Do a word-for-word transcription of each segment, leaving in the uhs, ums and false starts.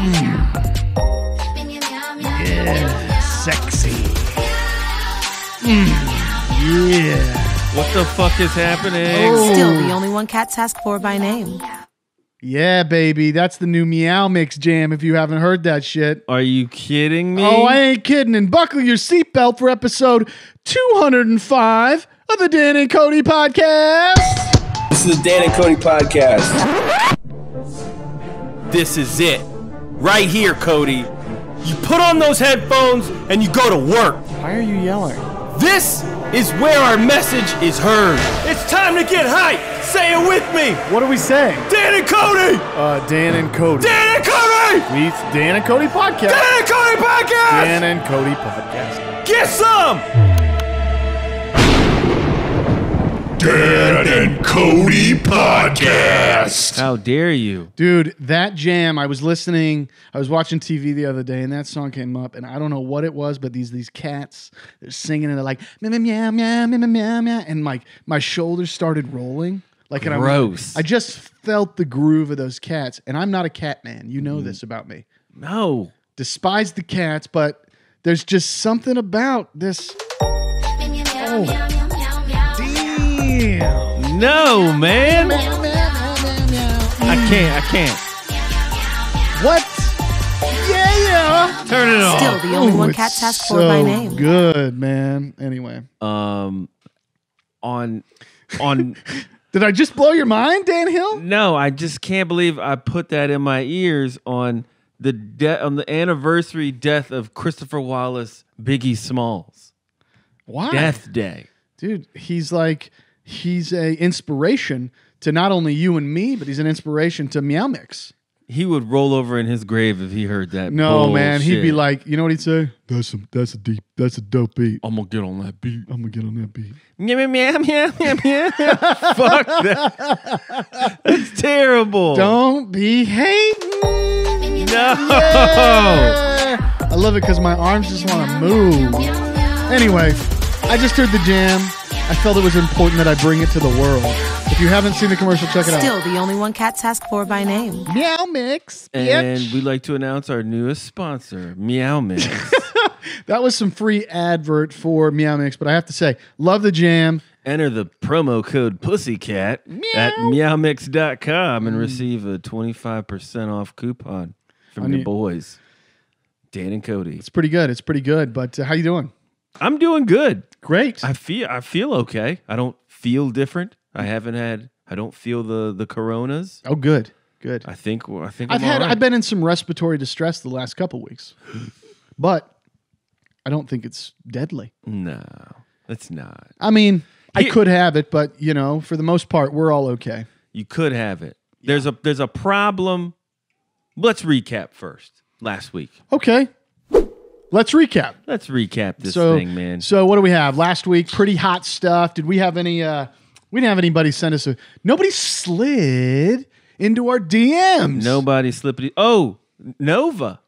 Yeah, sexy. Mm. Yeah. What the fuck is happening? Oh. Still the only one cats ask for by name. Yeah, baby. That's the new Meow Mix jam if you haven't heard that shit. Are you kidding me? Oh, I ain't kidding. And buckle your seatbelt for episode two hundred five of the Dan and Kody podcast. This is the Dan and Kody podcast. This is it. Right here, Kody. You put on those headphones and you go to work. Why are you yelling? This is where our message is heard. It's time to get hyped. Say it with me. What are we saying? Dan and Kody. Uh, Dan and Kody. Dan and Kody. We Dan and Kody podcast. Dan and Kody podcast. Dan and Kody podcast. Get some. Dan and Kody podcast. How dare you? Dude, that jam, I was listening, I was watching T V the other day, and that song came up, and I don't know what it was, but these these cats, they're singing, and they're like, meow, meow, meow, meow, meow, meow, and my, my shoulders started rolling. Like, and Gross. I, I just felt the groove of those cats, and I'm not a cat man. You know mm. this about me. No. Despise the cats, but there's just something about this. Oh. Damn. No, man. Meow, meow, meow, meow, meow. I can't. I can't. What? Yeah, yeah. Turn it off. Still the only Ooh, one it's cats ask so for by name. Good, man. Anyway. Um, on, on. Did I just blow your mind, Dan Hill? No, I just can't believe I put that in my ears on the de- on the anniversary death of Christopher Wallace, Biggie Smalls. Why? Death Day. Dude, he's like, he's a inspiration to not only you and me, but he's an inspiration to Meow Mix. He would roll over in his grave if he heard that. No, bullshit. man, he'd be like, you know what he'd say? That's a, that's a deep, that's a dope beat. I'm gonna get on that beat. I'm gonna get on that beat. Meow, meow, meow, meow, meow. Fuck that. That's terrible. Don't be hating. No. Yeah. I love it because my arms just want to move. Anyway, I just heard the jam. I felt it was important that I bring it to the world. If you haven't seen the commercial, check it out. Still the only one cats ask for by name. Meow Mix. And bitch. we'd like to announce our newest sponsor, Meow Mix. That was some free advert for Meow Mix, but I have to say, love the jam. Enter the promo code Pussycat Meow. at meow mix dot com and receive a twenty-five percent off coupon from I your need- boys, Dan and Kody. It's pretty good. It's pretty good. But uh, how you doing? I'm doing good. Great. I feel I feel okay. I don't feel different. I haven't had. I don't feel the the coronas. oh, good. Good. I think. I think I've I'm had. all right. I've been in some respiratory distress the last couple weeks, but I don't think it's deadly. No, it's not. I mean, I Here- could have it, but you know, for the most part, we're all okay. You could have it. There's a there's a problem. Let's recap first. Last week. Okay. Let's recap. Let's recap this so, thing, man. So what do we have? Last week, pretty hot stuff. Did we have any? Uh, we didn't have anybody send us a. Nobody slid into our D Ms. Nobody slippity. Oh, Nova.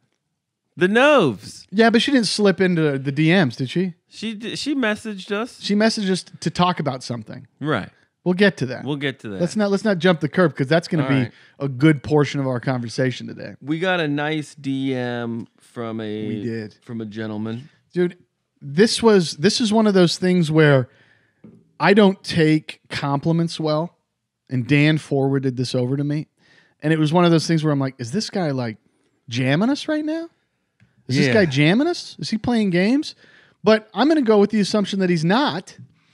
The Noves. Yeah, but she didn't slip into the D Ms, did she? She did- she messaged us. She messaged us to talk about something. Right. We'll get to that. We'll get to that. Let's not let's not jump the curb because that's going to All be right. a good portion of our conversation today. We got a nice D M from a We did. from a gentleman. Dude, this was this is one of those things where I don't take compliments well, and Dan forwarded this over to me, and it was one of those things where I'm like, is this guy like jamming us right now? Is Yeah. this guy jamming us? Is he playing games? But I'm going to go with the assumption that he's not.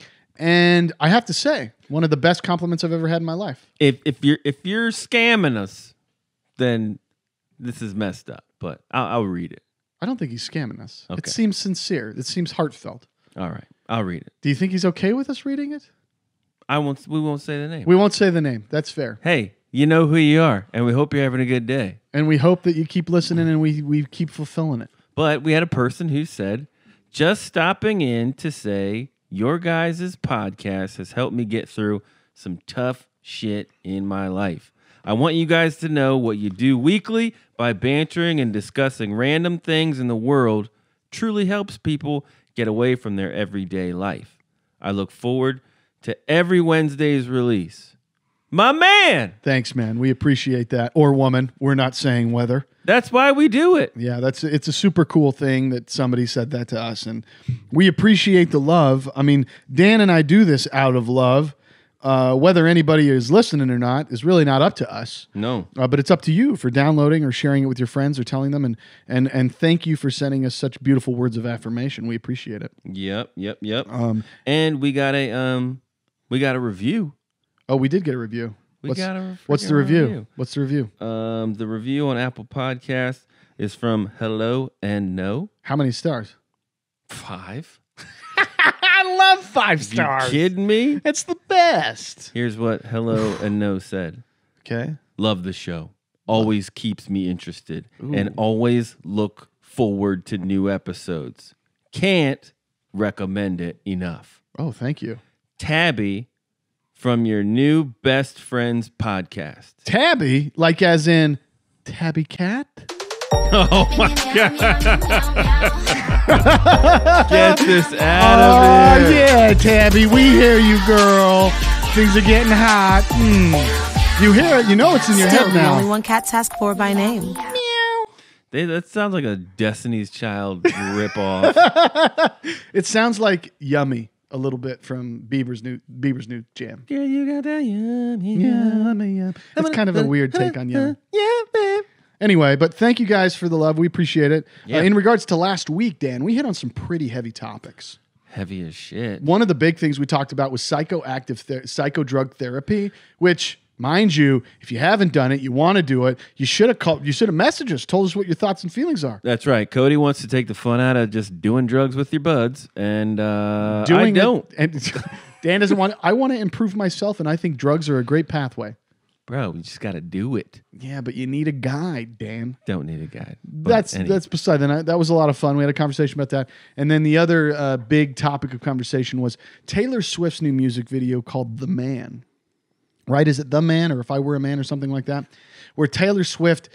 And I have to say, one of the best compliments I've ever had in my life. If if you're if you're scamming us, then this is messed up. But I'll, I'll read it. I don't think he's scamming us. It Okay. seems sincere. It seems heartfelt. All right, I'll read it. Do you think he's okay with us reading it? I won't. We won't say the name. We won't say the name. That's fair. Hey, you know who you are, and we hope you're having a good day. And we hope that you keep listening and we, we keep fulfilling it. But we had a person who said, just stopping in to say your guys' podcast has helped me get through some tough shit in my life. I want you guys to know what you do weekly by bantering and discussing random things in the world truly helps people get away from their everyday life. I look forward to every Wednesday's release. My man! Thanks, man. We appreciate that. Or woman. We're not saying whether. That's why we do it. Yeah, that's it's a super cool thing that somebody said that to us, and we appreciate the love. I mean, Dan and I do this out of love. Uh, whether anybody is listening or not is really not up to us. No. Uh, but it's up to you for downloading or sharing it with your friends or telling them. And and and thank you for sending us such beautiful words of affirmation. We appreciate it. Yep, yep, yep. Um, and we got a um, we got a review. Oh, we did get a review. We what's, got a what's the review? review? What's the review? Um, the review on Apple Podcasts is from Hello and No. How many stars? Five. I love five stars. You kidding me? It's the best. Here's what Hello and No said. Okay. Love the show. Always keeps me interested. Ooh. And always look forward to new episodes. Can't recommend it enough. Oh, thank you. Tabby from your new Best Friends podcast. Tabby? Like as in Tabby Cat? Oh my God. Get this out oh, of here. yeah, Tabby. We hear you, girl. Things are getting hot. Mm. You hear it. You know it's in your Still head the now. only one cats ask for by name. They, that sounds like a Destiny's Child ripoff. It sounds like Yummy a little bit from Bieber's new Bieber's new jam. Yeah, you got that yummy. Yummy, yum. It's kind of a weird take on Yummy. Yeah, babe. Anyway, but thank you guys for the love. We appreciate it. Yeah. Uh, in regards to last week, Dan, we hit on some pretty heavy topics. Heavy as shit. One of the big things we talked about was psychoactive ther- psychodrug therapy, which, mind you, if you haven't done it, you want to do it, you should have called, you should have messaged us, told us what your thoughts and feelings are. That's right. Cody wants to take the fun out of just doing drugs with your buds, and uh, Doing I don't. It, and Dan doesn't want. I want to improve myself, and I think drugs are a great pathway. Bro, you just got to do it. Yeah, but you need a guide, Dan. Don't need a guide. But That's anyway. that's beside that. That was a lot of fun. We had a conversation about that, and then the other uh, big topic of conversation was Taylor Swift's new music video called "The Man." Right? Is it "The Man" or "If I Were a Man" or something like that? Where Taylor Swift,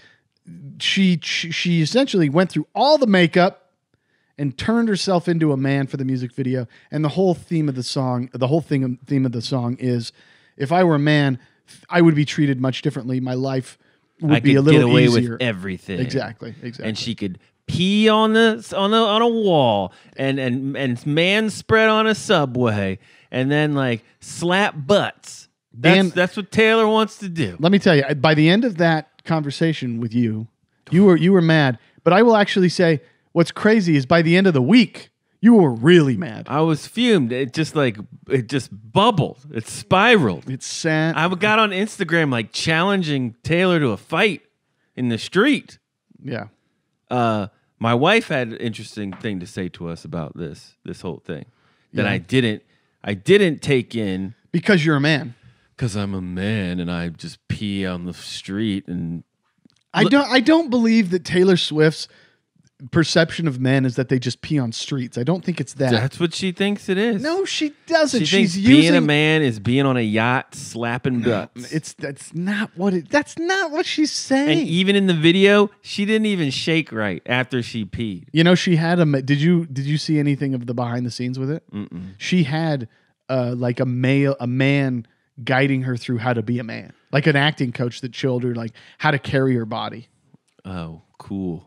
she she, she essentially went through all the makeup and turned herself into a man for the music video, and the whole theme of the song, the whole thing theme of the song is, "If I were a man, I would be treated much differently. My life would I be could a little get away easier." with everything. Exactly, exactly. And she could pee on the on a on a wall and and and man spread on a subway and then like slap butts. That's Dan- that's what Taylor wants to do. Let me tell you, by the end of that conversation with you, you were you were mad. But I will actually say, what's crazy is by the end of the week, you were really mad. I was fumed. It just like it just bubbled. It spiraled. It's sad. I got on Instagram like challenging Taylor to a fight in the street. Yeah. Uh, my wife had an interesting thing to say to us about this this whole thing that Yeah. I didn't I didn't take in Because you're a man. because I'm a man and I just pee on the street and I don't I don't believe that Taylor Swift's perception of men is that they just pee on streets. I don't think it's that. that's what she thinks it is. No, she doesn't. she She's thinks using being a man is being on a yacht slapping butts. It's that's not what it that's not what she's saying. And even in the video, she didn't even shake right after she peed. You know, she had a. ma- Did you did you see anything of the behind the scenes with it? Mm-mm. She had uh, like a male, a man guiding her through how to be a man, like an acting coach that showed her like how to carry her body. Oh, cool.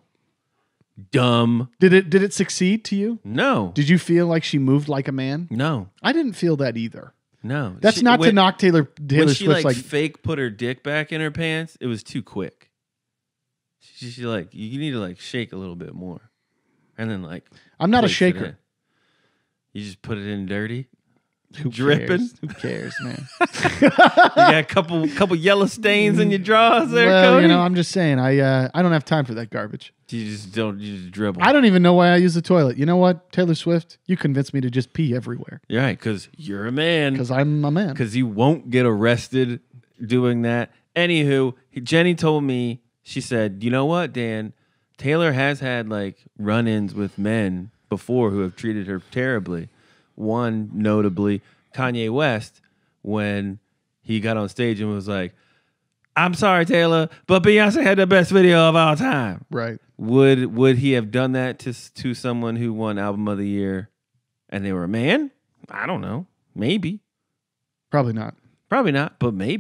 Dumb. Did it did it succeed to you? No. Did you feel like she moved like a man? No. I didn't feel that either. No. That's She- not to when- knock Taylor Taylor when she Swift's like, like, fake put her dick back in her pants, it was too quick. She, she like you need to like shake a little bit more, and then like I'm not a place it shaker. in. You just put it in dirty. Who dripping. cares? Who cares, man? You got a couple couple yellow stains in your drawers there, well, Cody. you know, I'm just saying, I uh, I don't have time for that garbage. you just don't you just dribble. I don't even know why I use the toilet. You know what, Taylor Swift, you convinced me to just pee everywhere You're right, because you're a man. because I'm a man. Because you won't get arrested doing that. Anywho, Jenny told me, she said, you know what, Dan? Taylor has had like run-ins with men before who have treated her terribly. One notably, Kanye West, when he got on stage and was like, I'm sorry, Taylor, but Beyonce had the best video of all time. Right. Would would he have done that to to someone who won Album of the Year and they were a man? I don't know. Maybe. Probably not. Probably not, but maybe.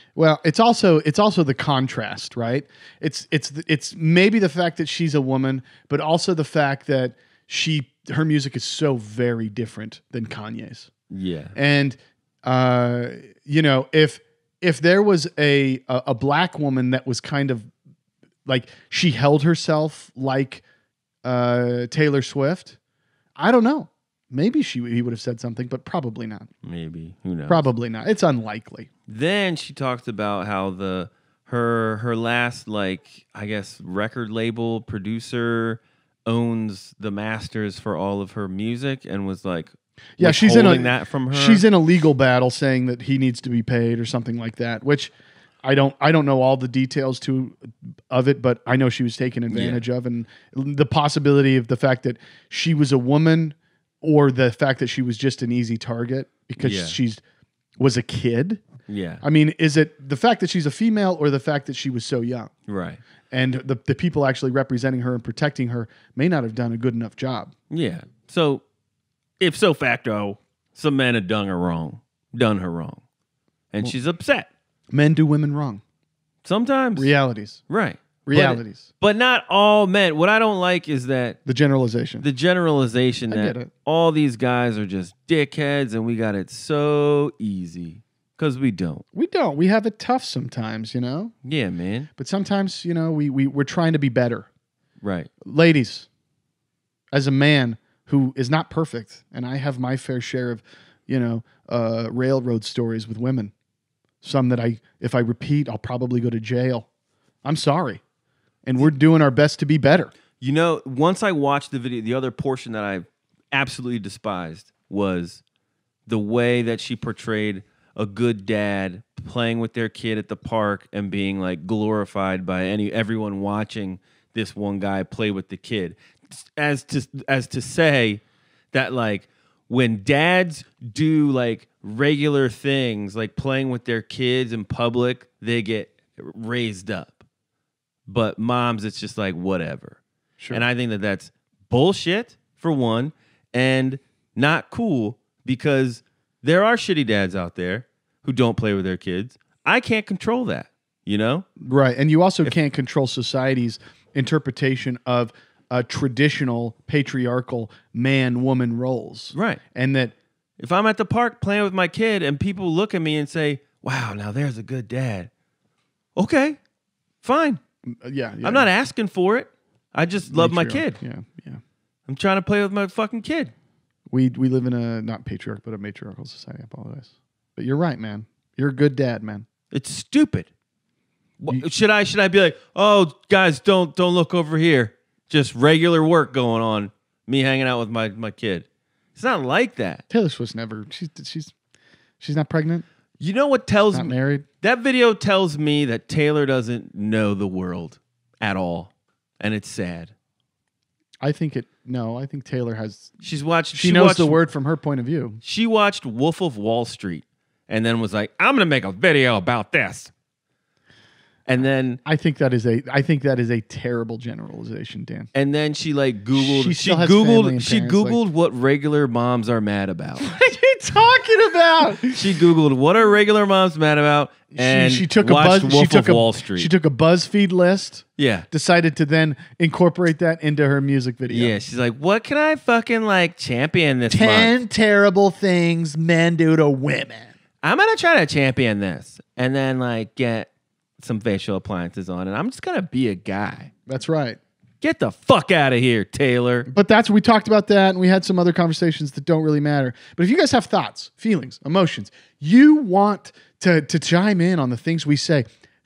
Well, it's also it's also the contrast, right? It's it's it's maybe the fact that she's a woman, but also the fact that she her music is so very different than Kanye's. Yeah. And uh, you know, if if there was a, a a black woman that was kind of like she held herself like uh, Taylor Swift, I don't know. Maybe she he would have said something, but probably not. Maybe. Who knows? Probably not. It's unlikely. Then she talked about how the her her last like I guess record label producer owns the masters for all of her music and was like yeah she's in a that from her. She's in a legal battle saying that he needs to be paid or something like that, which I don't I don't know all the details to of it, but I know she was taken advantage yeah. of, and the possibility of the fact that she was a woman or the fact that she was just an easy target because yeah. she's was a kid. Yeah. I mean, is it the fact that she's a female or the fact that she was so young? Right. And the, the people actually representing her and protecting her may not have done a good enough job. Yeah. So, if so facto, some men have done her wrong, done her wrong. And well, she's upset. Men do women wrong. Sometimes. Realities. Right. Realities. But, but not all men. What I don't like is that... The generalization. The generalization I that all these guys are just dickheads and we got it so easy. Because we don't. We don't. We have it tough sometimes, you know? Yeah, man. But sometimes, you know, we, we, we're trying to be better. Right. Ladies, as a man who is not perfect, and I have my fair share of, you know, uh, railroad stories with women. Some that I, if I repeat, I'll probably go to jail. I'm sorry. And we're doing our best to be better. You know, once I watched the video, the other portion that I absolutely despised was the way that she portrayed a good dad playing with their kid at the park and being like glorified by any everyone watching this one guy play with the kid, as to as to say that like when dads do like regular things like playing with their kids in public, they get raised up, but moms, it's just like whatever. Sure. And I think that that's bullshit for one, and not cool because there are shitty dads out there who don't play with their kids. I can't control that, you know? Right. And you also If, can't control society's interpretation of uh, traditional patriarchal man-woman roles. Right. And that... If I'm at the park playing with my kid and people look at me and say, wow, now there's a good dad. Okay, fine. Yeah. yeah. I'm not asking for it. I just love my Matriarch. kid. Yeah, yeah. I'm trying to play with my fucking kid. We we live in a, not patriarch, but a matriarchal society. I apologize. But you're right, man. You're a good dad, man. It's stupid. What, You- should I should I be like, oh, guys, don't don't look over here. Just regular work going on. Me hanging out with my, my kid. It's not like that. Taylor Swift's never, she's she's she's not pregnant, You know what tells not me? married. That video tells me that Taylor doesn't know the world at all. And it's sad. I think it, no, I think Taylor has, She's watched. she, She, knows watched, the word from her point of view. She watched Wolf of Wall Street and then was like, I'm going to make a video about this. And then I think that is a, I think that is a terrible generalization, Dan. and then she like Googled. She She, still has family Googled. and She parents, like- Googled what regular moms are mad about. What are you talking about? She Googled what are regular moms mad about, and she, she took a watched buzz. Wolf She took of a Wall Street. She took a BuzzFeed list. yeah, Decided to then incorporate that into her music video. yeah. She's like, what can I fucking like champion this Ten month? terrible things men do to women. I'm gonna try to champion this, and then like get some facial appliances on, and I'm just gonna be a guy. That's right. Get the fuck out of here, Taylor. But that's, we talked about that, and we had some other conversations that don't really matter. But if you guys have thoughts, feelings, emotions, you want to, to chime in on the things we say,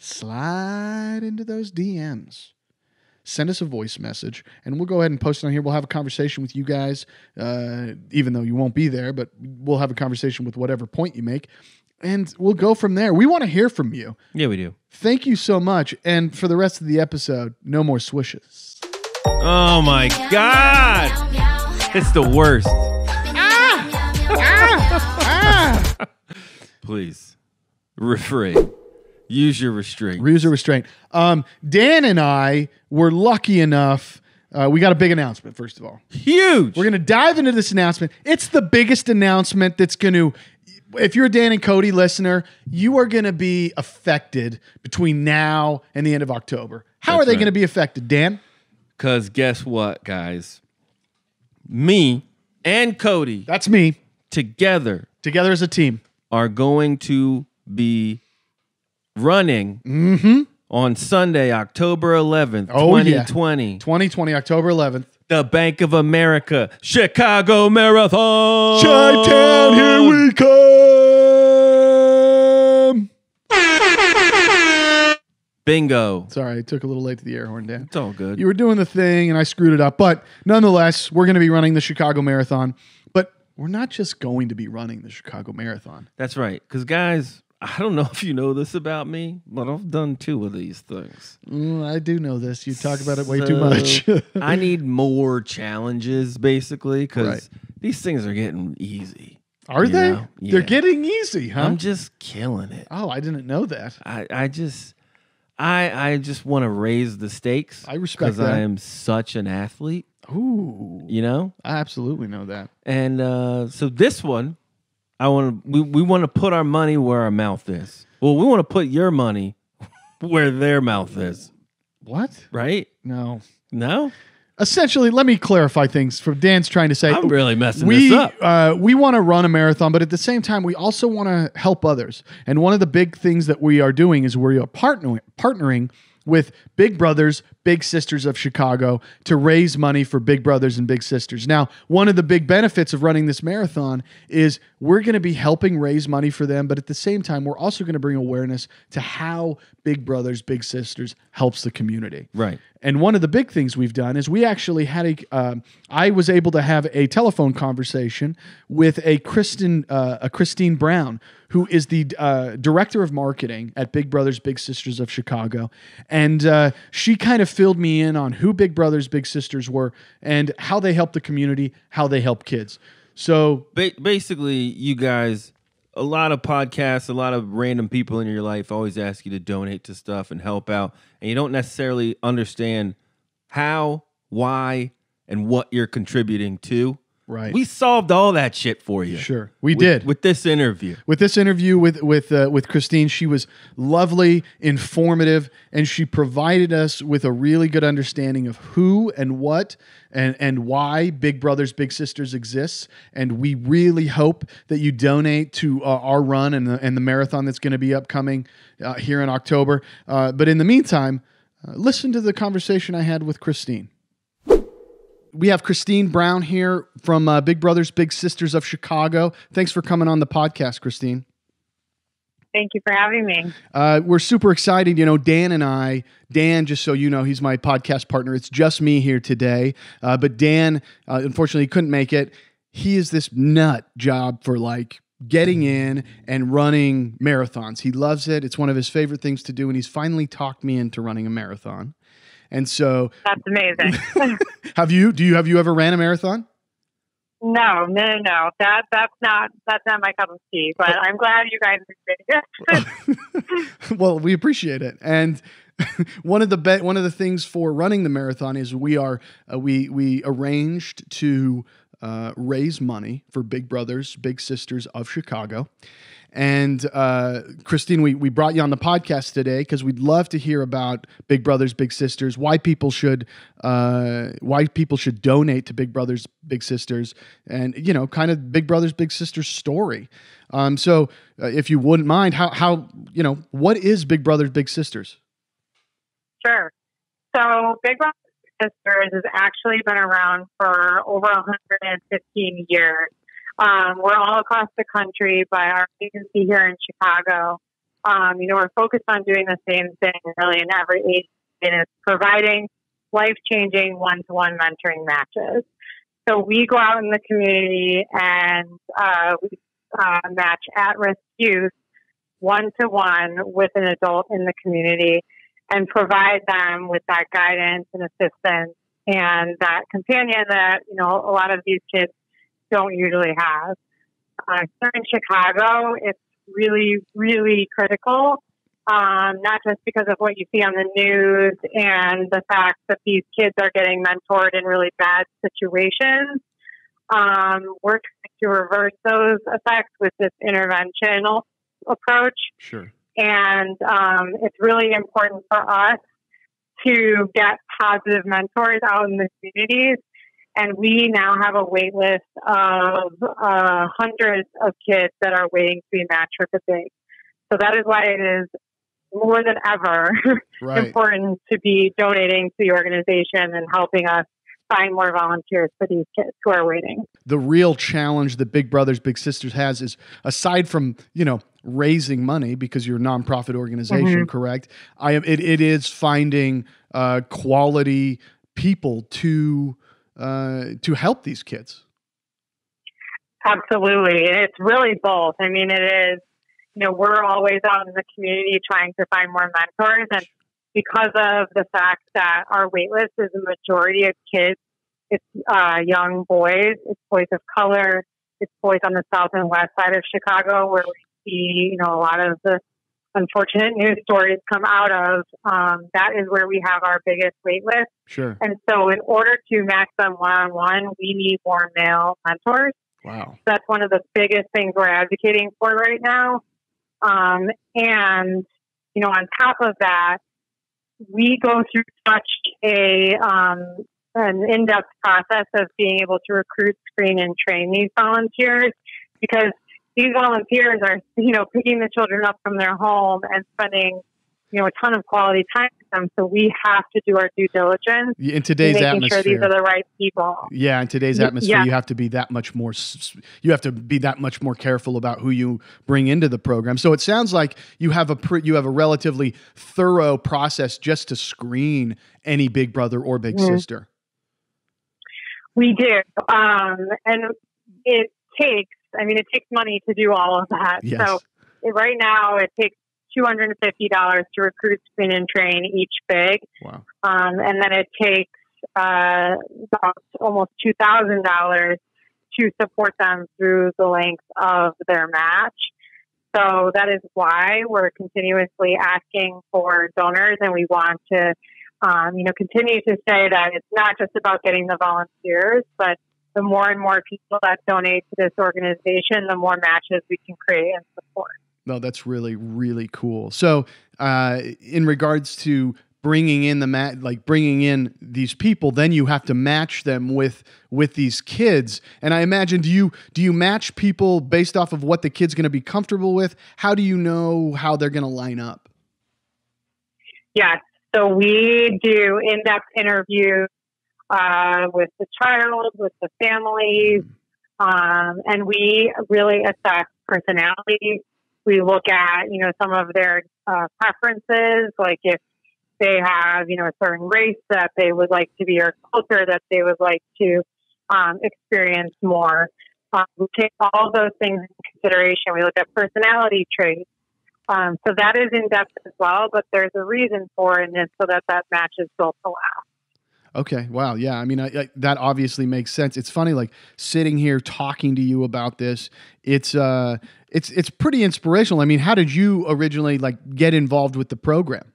slide into those D Ms. Send us a voice message, and we'll go ahead and post it on here. We'll have a conversation with you guys, uh, even though you won't be there, but we'll have a conversation with whatever point you make, and we'll go from there. We want to hear from you. Yeah, we do. Thank you so much. And for the rest of the episode, no more swishes. Oh my god, it's the worst. Please refrain. Use your restraint. Use a restraint. Um, Dan and I were lucky enough. Uh, we got a big announcement, first of all. Huge. We're going to dive into this announcement. It's the biggest announcement that's going to if you're a Dan and Kody listener, you are going to be affected between now and the end of October. How That's are they right. going to be affected, Dan? Because guess what, guys? Me and Kody That's me. together Together as a team. are going to be running Mm-hmm. on Sunday, October eleventh, Oh, yeah. twenty twenty. twenty twenty, October eleventh. The Bank of America Chicago Marathon. Chi-Town, here we come. Bingo. Sorry, I took a little late to the air horn, Dan. It's all good. You were doing the thing and I screwed it up. But nonetheless, we're going to be running the Chicago Marathon. But we're not just going to be running the Chicago Marathon. That's right. Because, guys, I don't know if you know this about me, but I've done two of these things. Mm, I do know this. You talk about it way too much. So, I need more challenges, basically, because Right. these things are getting easy. Are You they? know? They're Yeah. getting easy, huh? I'm just killing it. oh, I didn't know that. I, I just... I, I just want to raise the stakes. I respect because that. I am such an athlete, Ooh, you know. I absolutely know that. And uh, so this one, I want to we, we want to put our money where our mouth is. Well, we want to put your money where their mouth is, What? right? No. No, Essentially, let me clarify things. For Dan's trying to say, I'm really messing we this up. uh, we want to run a marathon, but at the same time, we also want to help others. And one of the big things that we are doing is we are partnering partnering with Big Brothers, Big Sisters of Chicago to raise money for Big Brothers and Big Sisters. Now, one of the big benefits of running this marathon is we're going to be helping raise money for them, but at the same time, we're also going to bring awareness to how Big Brothers, Big Sisters helps the community. Right. And one of the big things we've done is we actually had a, uh, I was able to have a telephone conversation with a Kristen, uh, a Christine Brown, who is the uh, director of marketing at Big Brothers Big Sisters of Chicago. And uh, she kind of filled me in on who Big Brothers Big Sisters were and how they help the community, how they help kids. So Ba- basically, you guys, a lot of podcasts, a lot of random people in your life always ask you to donate to stuff and help out, and you don't necessarily understand how, why, and what you're contributing to. Right. We solved all that shit for you. Sure, we with, did. with this interview. With this interview with with uh, with Christine, she was lovely, informative, and she provided us with a really good understanding of who and what and and why Big Brothers Big Sisters exists. And we really hope that you donate to uh, our run and the, and the marathon that's going to be upcoming uh, here in October. Uh, but in the meantime, uh, listen to the conversation I had with Christine. We have Christine Brown here from uh, Big Brothers Big Sisters of Chicago. Thanks for coming on the podcast, Christine. Thank you for having me. Uh, we're super excited. You know, Dan and I, Dan, just so you know, he's my podcast partner. It's just me here today. Uh, but Dan, uh, unfortunately, couldn't make it. He is this nut job for like getting in and running marathons. He loves it. It's one of his favorite things to do. And he's finally talked me into running a marathon. And so That's amazing. have you, do you, have you ever ran a marathon? no, no, no, no. That that's not that's not my cup of tea. But I'm glad you guys are doing it. Well, we appreciate it. And one of the be- one of the things for running the marathon is we are uh, we we arranged to uh, raise money for Big Brothers Big Sisters of Chicago. And uh, Christine, we, we brought you on the podcast today because we'd love to hear about Big Brothers Big Sisters, why people should uh, why people should donate to Big Brothers Big Sisters, and you know, kind of Big Brothers Big Sisters story. Um, so, uh, if you wouldn't mind, how how you know what is Big Brothers Big Sisters? Sure. So Big Brothers Big Sisters has actually been around for over one hundred fifteen years. Um, we're all across the country, but our agency here in Chicago, um, you know, we're focused on doing the same thing really in every age, and it's providing life-changing one-to-one mentoring matches. So we go out in the community and uh, we uh, match at-risk youth one-to-one with an adult in the community and provide them with that guidance and assistance and that companion that, you know, a lot of these kids don't usually have. Uh, here in Chicago, it's really, really critical, um, not just because of what you see on the news and the fact that these kids are getting mentored in really bad situations. Um, we're trying to to reverse those effects with this interventional approach. Sure. And um, it's really important for us to get positive mentors out in the communities. And we now have a wait list of uh, hundreds of kids that are waiting to be matched with a big. So that is why it is more than ever right. important to be donating to the organization and helping us find more volunteers for these kids who are waiting. The real challenge that Big Brothers Big Sisters has is, aside from, you know, raising money because you're a nonprofit organization, Mm-hmm. correct? I am. It, it is finding uh, quality people to uh, to help these kids. Absolutely, and it's really both. I mean, it is. You know, we're always out in the community trying to find more mentors, and because of the fact that our wait list is a majority of kids, it's uh, young boys, it's boys of color, it's boys on the south and west side of Chicago, where we see, you know, a lot of the unfortunate news stories come out of. Um, that is where we have our biggest wait list. Sure. And so in order to match them one-on-one, we need more male mentors. Wow. That's one of the biggest things we're advocating for right now. Um, and, you know, on top of that, we go through such a um, an in-depth process of being able to recruit, screen, and train these volunteers, because these volunteers are, you know, picking the children up from their home and spending, you know, a ton of quality time with them. So we have to do our due diligence in today's in making atmosphere. sure these are the right people. Yeah, in today's atmosphere, Yeah. you have to be that much more. You have to be that much more careful about who you bring into the program. So it sounds like you have a pre, you have a relatively thorough process just to screen any big brother or big Mm-hmm. sister. We do, um, and it takes. I mean, it takes money to do all of that. Yes. So it, right now, it takes two hundred fifty dollars to recruit, screen, and train each big. Wow. Um, and then it takes uh, about almost two thousand dollars to support them through the length of their match. So that is why we're continuously asking for donors, and we want to, um, you know, continue to say that it's not just about getting the volunteers, but the more and more people that donate to this organization, the more matches we can create and support. No, that's really, really cool. So, uh, in regards to bringing in the mat, like bringing in these people, then you have to match them with with these kids. And I imagine, do you do you match people based off of what the kid's going to be comfortable with? How do you know how they're going to line up? Yes, so we do in-depth interviews uh, with the child, with the families, um, and we really assess personality. We look at, you know, some of their uh, preferences, like if they have, you know, a certain race that they would like to be, or culture that they would like to um, experience more. Um, we take all of those things into consideration. We look at personality traits. Um, so that is in depth as well, but there's a reason for it, and it's so that that match is built to last. Okay. Wow. Yeah. I mean, I, I, that obviously makes sense. It's funny, like sitting here talking to you about this. It's uh, it's it's pretty inspirational. I mean, how did you originally like get involved with the program?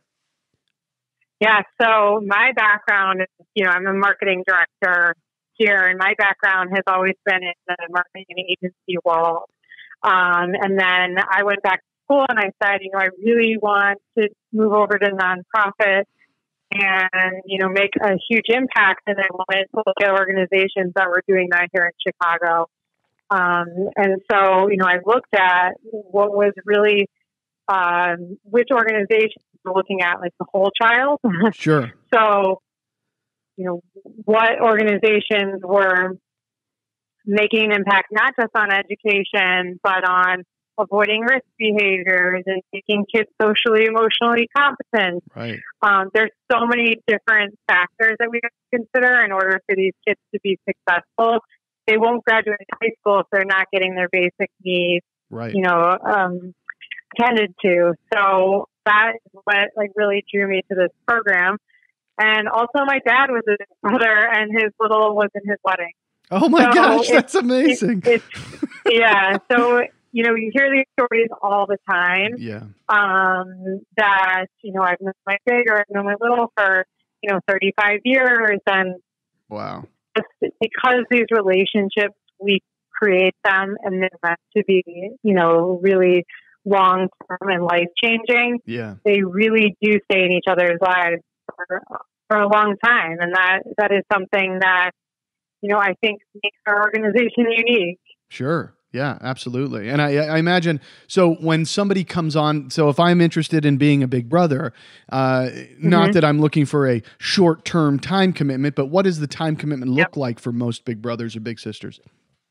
Yeah. So my background is, you know, I'm a marketing director here, and my background has always been in the marketing and agency world. Um, and then I went back to school, and I said, you know, I really want to move over to nonprofit and, you know, make a huge impact. And I wanted to look at organizations that were doing that here in Chicago. Um, and so, you know, I looked at what was really, um, which organizations were looking at like the whole child. Sure. So, you know, what organizations were making an impact, not just on education, but on avoiding risk behaviors and making kids socially, emotionally competent. Right. Um, there's so many different factors that we have to consider in order for these kids to be successful. They won't graduate high school if they're not getting their basic needs, Right. you know, um, tended to. So that is what like really drew me to this program. And also my dad was his brother, and his little was in his wedding. Oh my So gosh, it's- that's amazing. It, it's, yeah. So, you know, you hear these stories all the time. Yeah. Um, that, you know, I've known my big or I've known my little for, you know, thirty-five years. And Wow. just because these relationships we create them and they're meant to be, you know, really long term and life changing, Yeah. they really do stay in each other's lives for, for a long time. And that, that is something that, you know, I think makes our organization unique. Sure. Yeah, absolutely. And I, I imagine, so when somebody comes on, so if I'm interested in being a big brother, uh, mm-hmm. not that I'm looking for a short-term time commitment, but what does the time commitment look yep. like for most big brothers or big sisters?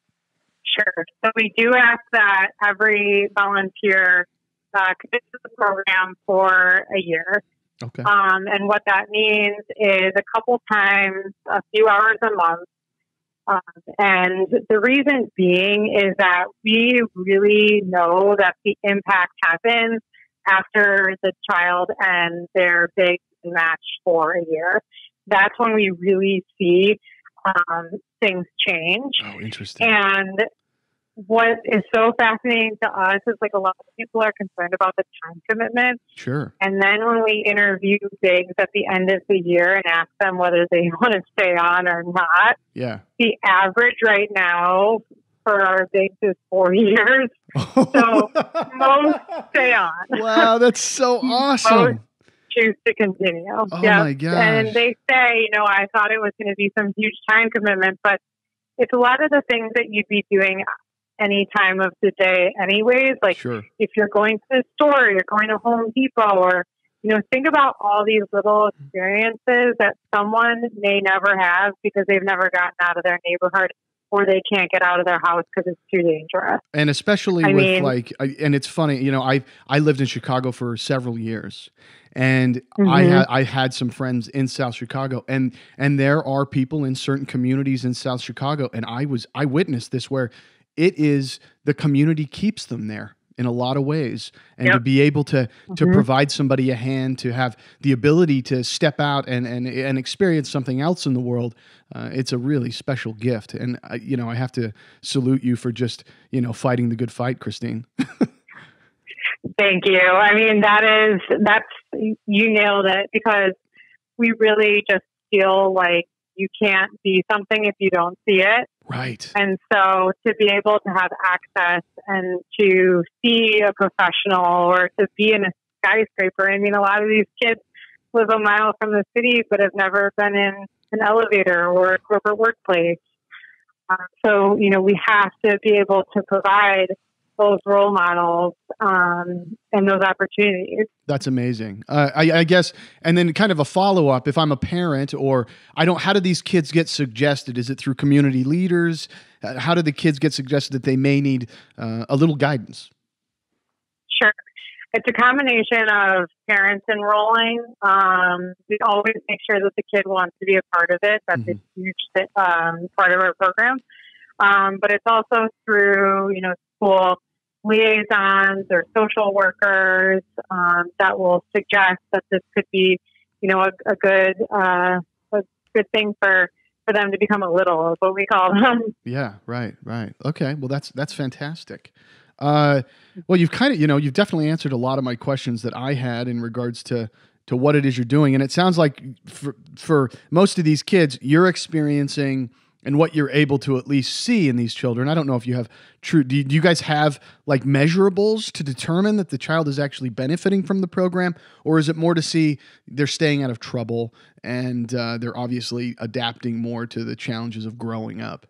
Sure. So we do ask that every volunteer uh, commit to the program for a year. Okay. Um, and what that means is a couple times, a few hours a month. Um, and the reason being is that we really know that the impact happens after the child and their big match for a year. That's when we really see um, things change. Oh, interesting. And what is so fascinating to us is like a lot of people are concerned about the time commitment. Sure. And then when we interview bigs at the end of the year and ask them whether they want to stay on or not, yeah, the average right now for our bigs is four years. So most stay on. Wow, that's so awesome. Most choose to continue. Oh yep. my gosh. And they say, you know, I thought it was going to be some huge time commitment, but it's a lot of the things that you'd be doing any time of the day anyways. Like sure. if you're going to the store, you're going to Home Depot, or, you know, think about all these little experiences that someone may never have because they've never gotten out of their neighborhood or they can't get out of their house because it's too dangerous. And especially I with mean, like, I, and it's funny, you know, I, I lived in Chicago for several years. And mm-hmm. I had I had some friends in South Chicago, and and there are people in certain communities in South Chicago, and I was I witnessed this where it is the community keeps them there in a lot of ways, and yep. to be able to to mm-hmm. provide somebody a hand, to have the ability to step out and and and experience something else in the world, uh, it's a really special gift. And I, you know, I have to salute you for just you know fighting the good fight, Christine. Thank you. I mean, that is, that's, you nailed it, because we really just feel like you can't be something if you don't see it. Right. And so to be able to have access and to see a professional or to be in a skyscraper, I mean, a lot of these kids live a mile from the city, but have never been in an elevator or a corporate workplace. Uh, so, you know, we have to be able to provide those role models um, and those opportunities. That's amazing. Uh, I, I guess, and then kind of a follow up. If I'm a parent, or I don't, how do these kids get suggested? Is it through community leaders? Uh, how do the kids get suggested that they may need uh, a little guidance? Sure, it's a combination of parents enrolling. Um, we always make sure that the kid wants to be a part of it. That's mm-hmm. a huge um, part of our program. Um, but it's also through, you know, school liaisons or social workers um, that will suggest that this could be, you know, a, a good uh, a good thing for, for them to become a little, is what we call them. Yeah, right, right. Okay, well, that's that's fantastic. Uh, well, you've kind of, you know, you've definitely answered a lot of my questions that I had in regards to to what it is you're doing, and it sounds like for for most of these kids, you're experiencing. And what you're able to at least see in these children. I don't know if you have true, do you, do you guys have like measurables to determine that the child is actually benefiting from the program? Or is it more to see they're staying out of trouble and uh, they're obviously adapting more to the challenges of growing up?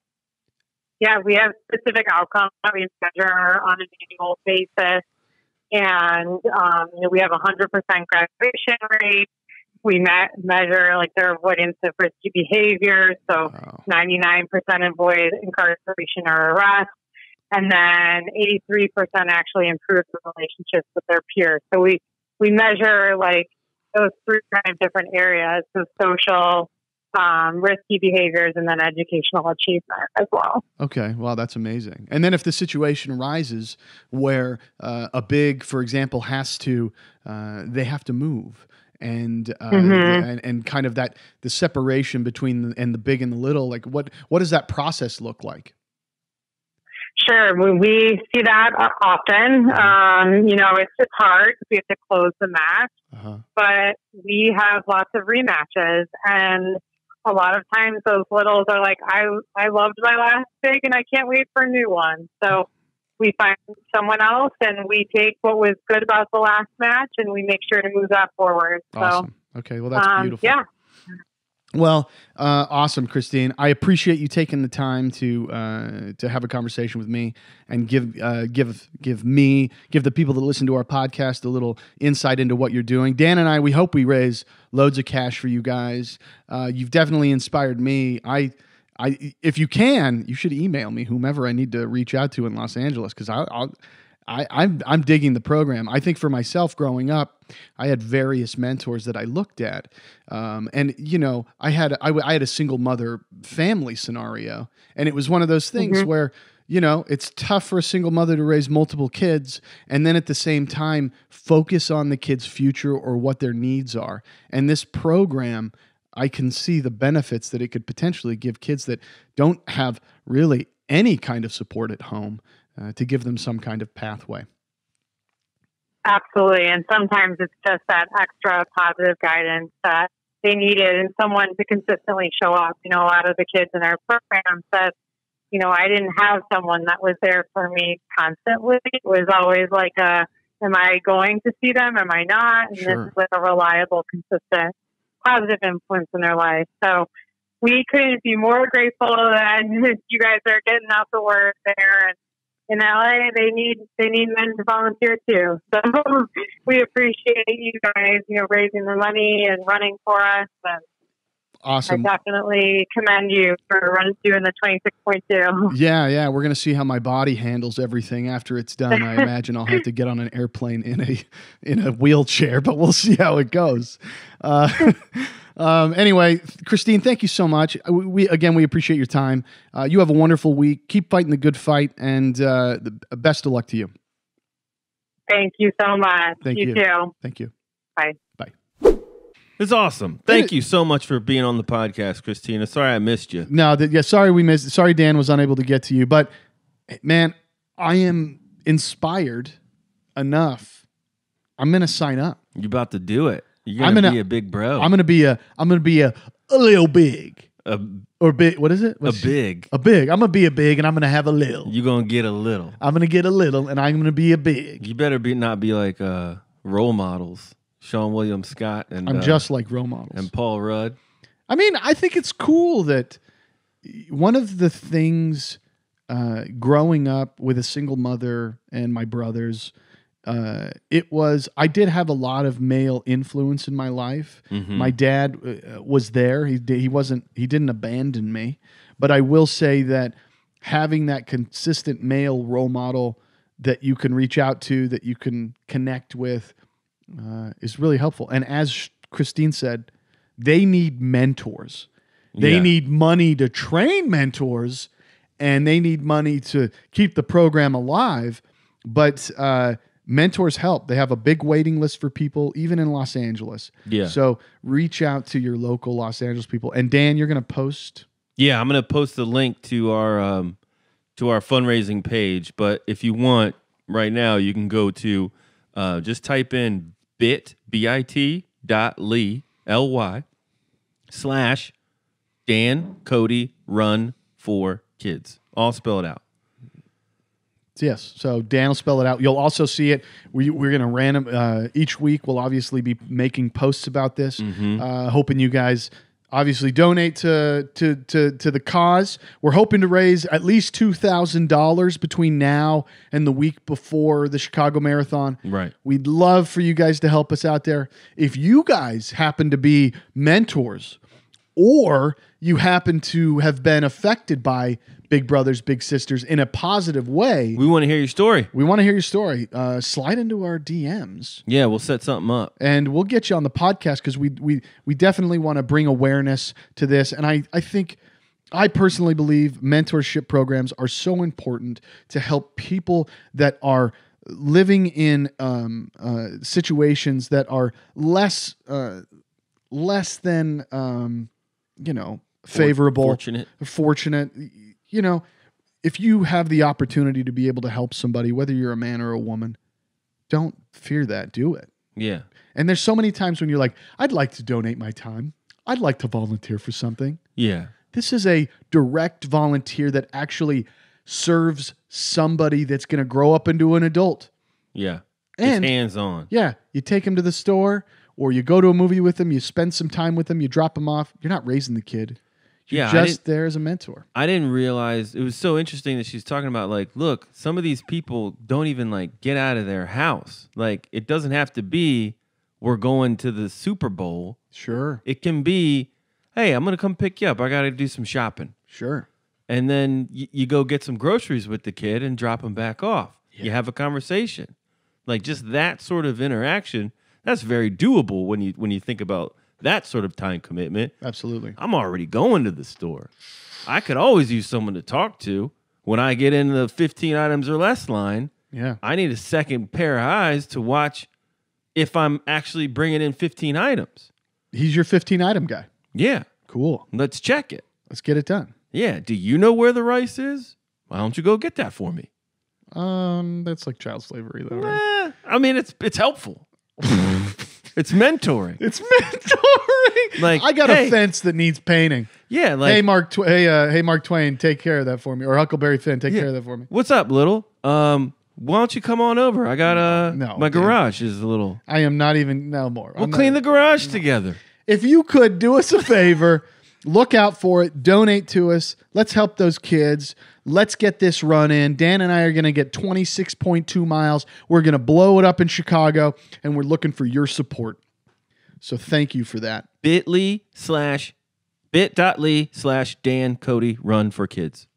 Yeah, we have specific outcomes that we measure on an annual basis. And um, you know, we have a one hundred percent graduation rate. We me- measure like their avoidance of risky behavior. So wow. ninety-nine percent avoid incarceration or arrest. And then eighty-three percent actually improve the relationships with their peers. So we, we measure like those three kind of different areas. So social, um, risky behaviors, and then educational achievement as well. Okay. Wow. That's amazing. And then if the situation arises where uh, a big, for example, has to, uh, they have to move, and, uh, mm-hmm. and and kind of that the separation between the, and the big and the little, like what what does that process look like? Sure, we, we see that often. Um, you know, it's it's hard because we have to close the match, uh-huh. but we have lots of rematches, and a lot of times those littles are like, I, I loved my last pig and I can't wait for a new one. So we find someone else and we take what was good about the last match and we make sure to move that forward. Awesome. So, okay. Well, that's um, beautiful. Yeah. Well, uh, awesome, Christine. I appreciate you taking the time to uh, to have a conversation with me and give uh, give give me give the people that listen to our podcast a little insight into what you're doing. Dan and I, we hope we raise loads of cash for you guys. Uh, you've definitely inspired me. I. I, if you can, you should email me whomever I need to reach out to in Los Angeles because I'll, I'll I, I'm I'm digging the program. I think for myself, growing up, I had various mentors that I looked at, um, and you know, I had I, w- I had a single mother family scenario, and it was one of those things mm-hmm. where you know it's tough for a single mother to raise multiple kids, and then at the same time focus on the kids' future or what their needs are. And this program, I can see the benefits that it could potentially give kids that don't have really any kind of support at home. Uh, to give them some kind of pathway. Absolutely. And sometimes it's just that extra positive guidance that they needed and someone to consistently show up. You know, a lot of the kids in our program said, you know, I didn't have someone that was there for me constantly. It was always like a, am I going to see them? Am I not? And sure. This is like a reliable, consistent, positive influence in their life. So we couldn't be more grateful that you guys are getting out the word there. And in L A, they need they need men to volunteer too. So we appreciate you guys, you know, raising the money and running for us. And awesome. I definitely commend you for running doing the twenty-six point two. Yeah, yeah. We're gonna see how my body handles everything after it's done. I imagine I'll have to get on an airplane in a in a wheelchair, but we'll see how it goes. Uh, Um, anyway, Christine, thank you so much. We, we again, we appreciate your time. Uh, you have a wonderful week. Keep fighting the good fight, and uh, the best of luck to you. Thank you so much. Thank you. you too. Thank you. Bye. Bye. It's awesome. Thank you so much for being on the podcast, Christina. Sorry I missed you. No, th- yeah, sorry we missed. Sorry Dan was unable to get to you, but man, I am inspired enough. I'm going to sign up. You're about to do it. You're gonna, I'm gonna be a big bro. I'm gonna be a. I'm gonna be a, a little big. A, or big. What is it? What's, a big. A big. I'm gonna be a big, and I'm gonna have a little. You're gonna get a little. I'm gonna get a little, and I'm gonna be a big. You better be not be like uh, role models, Sean William Scott, and I'm uh, just like role models and Paul Rudd. I mean, I think it's cool that one of the things uh, growing up with a single mother and my brothers. Uh, it was, I did have a lot of male influence in my life. Mm-hmm. My dad uh, was there. He he wasn't, he didn't abandon me, but I will say that having that consistent male role model that you can reach out to, that you can connect with, uh, is really helpful. And as Christine said, they need mentors. They Yeah. need money to train mentors, and they need money to keep the program alive. But, uh, mentors help. They have a big waiting list for people, even in Los Angeles. Yeah. So reach out to your local Los Angeles people. And Dan, you're going to post. Yeah, I'm gonna post the link to our um, to our fundraising page. But if you want, right now, you can go to uh, just type in bit bit dot ly ly slash Dan Kody Run for Kids. All spell it out. Yes. So Dan will spell it out. You'll also see it. We, we're going to random uh, each week. We'll obviously be making posts about this, Mm-hmm. uh, hoping you guys obviously donate to to to to the cause. We're hoping to raise at least two thousand dollars between now and the week before the Chicago Marathon. Right. We'd love for you guys to help us out there. If you guys happen to be mentors, or you happen to have been affected by Big Brothers, Big Sisters in a positive way, We want to hear your story. we want to hear your story. Uh, slide into our D Ms, Yeah, we'll set something up. and we'll get you on the podcast because we we we definitely want to bring awareness to this. And I I think I personally believe mentorship programs are so important to help people that are living in um, uh, situations that are less uh, less than um, you know favorable, Fortunate. fortunate. You know, if you have the opportunity to be able to help somebody, whether you're a man or a woman, don't fear that. Do it. Yeah. And there's so many times when you're like, I'd like to donate my time. I'd like to volunteer for something. Yeah. This is a direct volunteer that actually serves somebody that's going to grow up into an adult. Yeah. And it's hands-on. Yeah. You take them to the store or you go to a movie with them. You spend some time with them. You drop them off. You're not raising the kid. You're Yeah, I just didn't- there as a mentor. I didn't realize it was so interesting that she's talking about like, look, some of these people don't even like get out of their house. Like it doesn't have to be we're going to the Super Bowl. Sure. It can be, hey, I'm gonna come pick you up. I gotta do some shopping. Sure. And then y- you go get some groceries with the kid and drop him back off. Yeah. You have a conversation. Like just that sort of interaction, that's very doable when you when you think about that sort of time commitment. Absolutely. I'm already going to the store. I could always use someone to talk to. When I get in the fifteen items or less line, Yeah. I need a second pair of eyes to watch if I'm actually bringing in fifteen items. He's your fifteen item guy. Yeah, Cool. let's check it. Let's get it done. Yeah, do you know where the rice is? Why don't you go get that for me? Um, that's like child slavery, though, right? Eh, I mean, it's it's helpful. It's mentoring. It's mentoring. Like, I got hey. a fence that needs painting. Yeah, like, hey, Mark. Tw- hey, uh, hey, Mark Twain, take care of that for me. Or Huckleberry Finn, take Yeah. care of that for me. what's up, little? Um, why don't you come on over? I got uh, No, my dude. garage is a little. I am not even no more. We'll I'm clean not- the garage together. If you could do us a favor, look out for it. Donate to us. Let's help those kids. Let's get this run in. Dan and I are going to get twenty-six point two miles. We're going to blow it up in Chicago, and we're looking for your support. So thank you for that. Bit.ly slash bit.ly slash Dan Kody Run for Kids.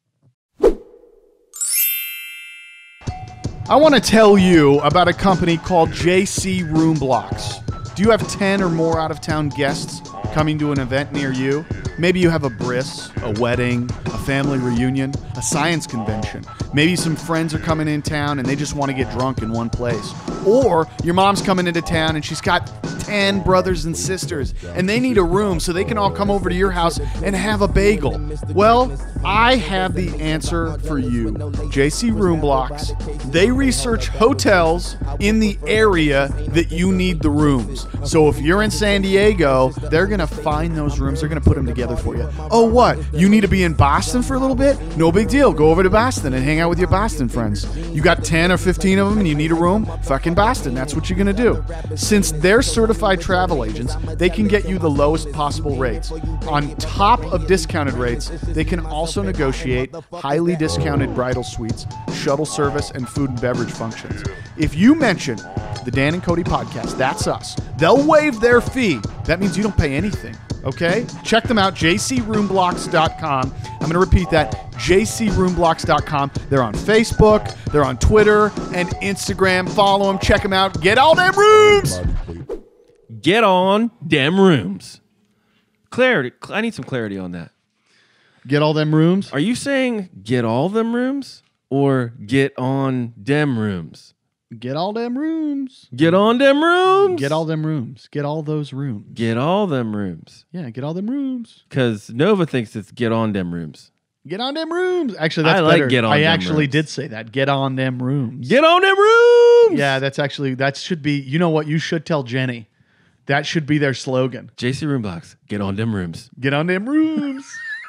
I want to tell you about a company called J C Room Blocks. Do you have ten or more out-of-town guests coming to an event near you? Maybe you have a bris, a wedding, a family reunion, a science convention. Maybe some friends are coming in town and they just want to get drunk in one place. Or your mom's coming into town and she's got ten brothers and sisters and they need a room so they can all come over to your house and have a bagel. Well, I have the answer for you. J C Room Blocks. They research hotels in the area that you need the rooms. So if you're in San Diego, they're going to find those rooms. They're going to put them together for you. Oh, what? You need to be in Boston for a little bit? No big deal. Go over to Boston and hang out with your Boston friends. You got ten or fifteen of them and you need a room? Fucking Boston. That's what you're going to do. Since they're certified travel agents, they can get you the lowest possible rates. On top of discounted rates, they can also negotiate highly discounted bridal suites, shuttle service, and food and beverage functions. If you mention the Dan and Kody podcast, that's us, they'll waive their fee. That means you don't pay anything. Okay? Check them out, j c room blocks dot com. I'm going to repeat that, j c room blocks dot com. They're on Facebook, they're on Twitter and Instagram. Follow them, check them out. Get all them rooms! Get on dem rooms. Clarity. I need some clarity on that. Get all them rooms? Are you saying get all them rooms or get on dem rooms? Get all them rooms. Get on dem rooms. Get all them rooms. Get all those rooms. Get all them rooms. Yeah, get all them rooms. Because Nova thinks it's get on dem rooms. Get on them rooms. Actually, that's I like better. get on I them actually rooms. did say that. Get on them rooms. Get on dem rooms. Yeah, that's actually, that should be, you know what? You should tell Jenny. That should be their slogan. J C Room Blocks. Get on dem rooms. Get on them rooms.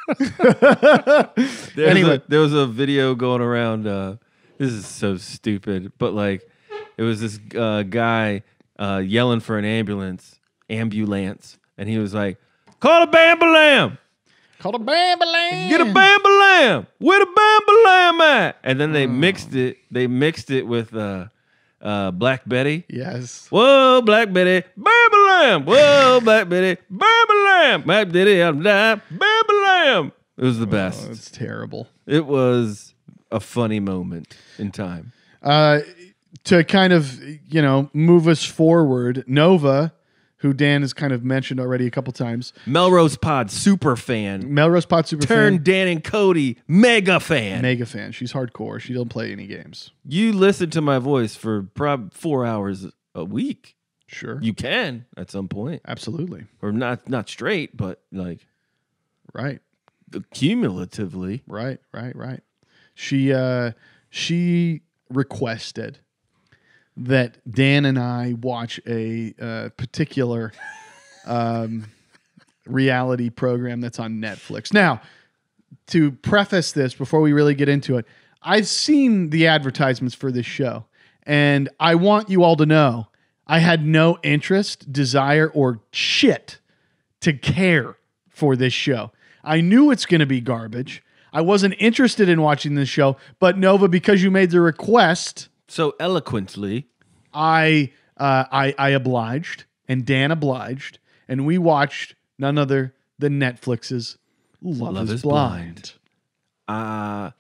There's Anyway. a, there was a video going around. Uh, this is so stupid, but like, it was this uh, guy uh, yelling for an ambulance, ambulance, and he was like, "Call a bam-ba-lam! Called a bam-ba-lam. Get a bam-ba-lam! Where the bam-ba-lam at?" And then they mixed it. They mixed it with uh, uh, Black Betty. Yes. Whoa, Black Betty, bam-ba-lam! Whoa, Black Betty, bam-ba-lam! Black Betty, I'm dying, bam-ba-lam! It was the best. Oh, it's terrible. It was a funny moment in time. Uh, to kind of, you know, move us forward, Nova, who Dan has kind of mentioned already a couple times. Melrose Pod super fan. Melrose Pot super Turn fan. Dan and Kody mega fan. Mega fan. She's hardcore. She don't play any games. You listen to my voice for prob four hours a week. Sure. You can at some point, Absolutely. or not not straight, but like Right. cumulatively. Right. Right. Right. She uh, she requested that Dan and I watch a uh, particular um, reality program that's on Netflix. Now, to preface this before we really get into it, I've seen the advertisements for this show, and I want you all to know I had no interest, desire, or shit to care for this show. I knew it's going to be garbage. I wasn't interested in watching this show, but Nova, because you made the request, so eloquently, I uh, I, I obliged, and Dan obliged, and we watched none other than Netflix's Love, Love is, is Blind. Blind. Uh,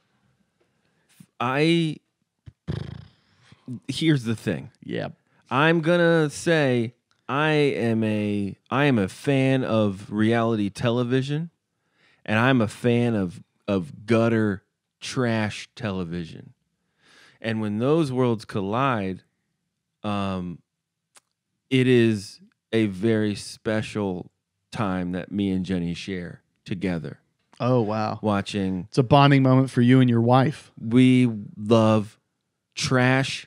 I here's the thing. Yep. I'm gonna say I am a I am a fan of reality television, and I'm a fan of of gutter trash television. And when those worlds collide, um, it is a very special time that me and Jenny share together. Oh, wow. Watching. It's a bonding moment for you and your wife. We love trash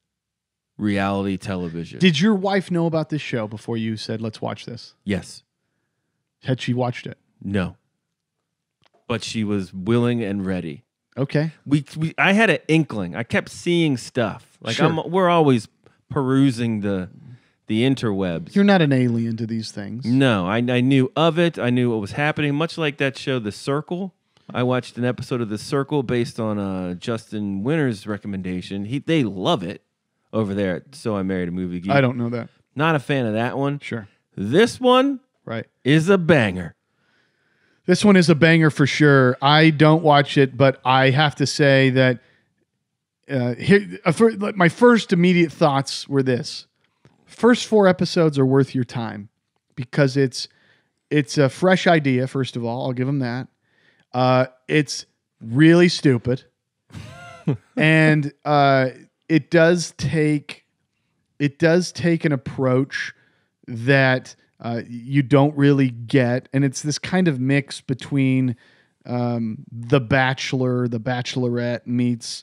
reality television. Did your wife know about this show before you said, let's watch this? Yes. Had she watched it? No. But she was willing and ready. Okay. We, we I had an inkling. I kept seeing stuff. Like Sure. I'm we're always perusing the the interwebs. You're not an alien to these things. No, I I knew of it. I knew what was happening. Much like that show The Circle. I watched an episode of The Circle based on uh, Justin Winter's recommendation. He they love it over there at So I Married a Movie Geek. I don't know that. Not a fan of that one. Sure. This one Right. is a banger. This one is a banger for sure. I don't watch it, but I have to say that uh, here, uh, for, like, my first immediate thoughts were this. First four episodes are worth your time because it's it's a fresh idea, first of all. I'll give them that. Uh, it's really stupid. and uh, it does take it does take an approach that uh, you don't really get, and it's this kind of mix between um, The Bachelor, The Bachelorette meets,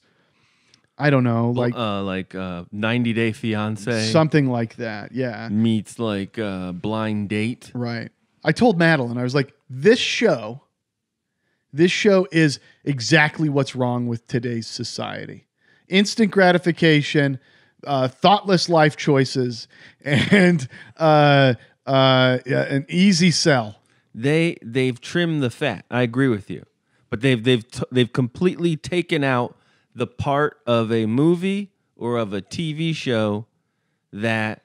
I don't know, like uh, like uh, ninety Day Fiance, something like that. Yeah, meets like uh, Blind Date. right. I told Madeline, I was like, this show, this show is exactly what's wrong with today's society. Instant gratification, uh, thoughtless life choices, and uh, uh, yeah, an easy sell. They they've trimmed the fat. I agree with you, but they've they've t- they've completely taken out the part of a movie or of a T V show that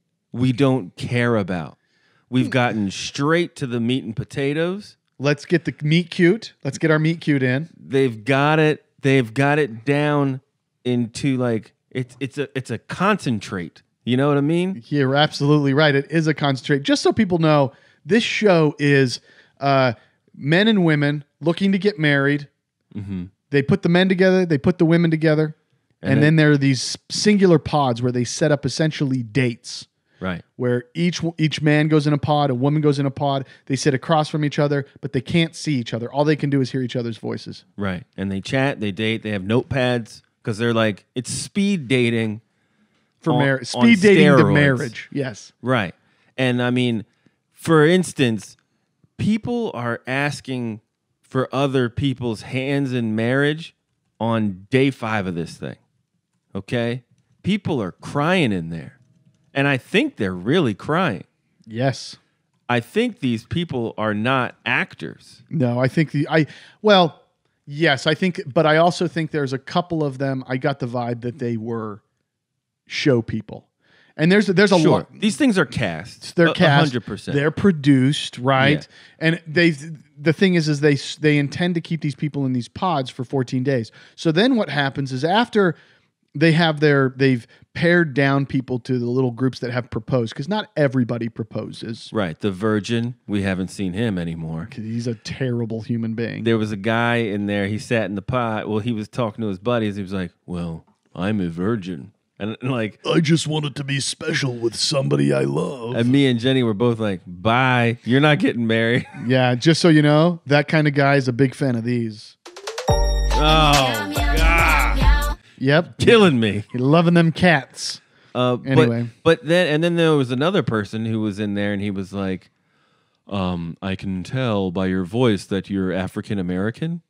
we don't care about. We've gotten straight to the meat and potatoes. Let's get the meat cute. Let's get our meat cute in. They've got it. They've got it down into like it's it's a it's a concentrate. You know what I mean? You're absolutely right. It is a concentrate. Just so people know, this show is uh, men and women looking to get married. Mm-hmm. They put the men together. They put the women together. And, And then then- there are these singular pods where they set up essentially dates. Right. Where each each man goes in a pod, a woman goes in a pod. They sit across from each other, but they can't see each other. All they can do is hear each other's voices. Right. And they chat, they date, they have notepads because they're like, it's speed dating. For On- marriage, on speed dating to steroids. marriage. Yes. Right. And I mean, for instance, people are asking for other people's hands in marriage on day five of this thing. Okay? People are crying in there. And I think they're really crying. Yes. I think these people are not actors. No, I think the I well, yes, I think, but I also think there's a couple of them. I got the vibe that they were show people, and there's there's a Sure. lot. These things are cast. They're A- cast. one hundred percent. They're produced, right? Yeah. And they the thing is, is they they intend to keep these people in these pods for fourteen days. So then what happens is after they have their they've pared down people to the little groups that have proposed, because not everybody proposes. Right. The virgin, we haven't seen him anymore. 'Cause he's a terrible human being. There was a guy in there, he sat in the pot. Well, he was talking to his buddies. He was like, well, I'm a virgin. And, and like, I just wanted to be special with somebody I love. and me and Jenny were both like, bye. You're not getting married. Yeah, just so you know, that kind of guy is a big fan of these. Oh, God. Yep. Killing me. He loving them cats. Uh, Anyway. But, but then, and then there was another person who was in there and he was like, Um, I can tell by your voice that you're African American.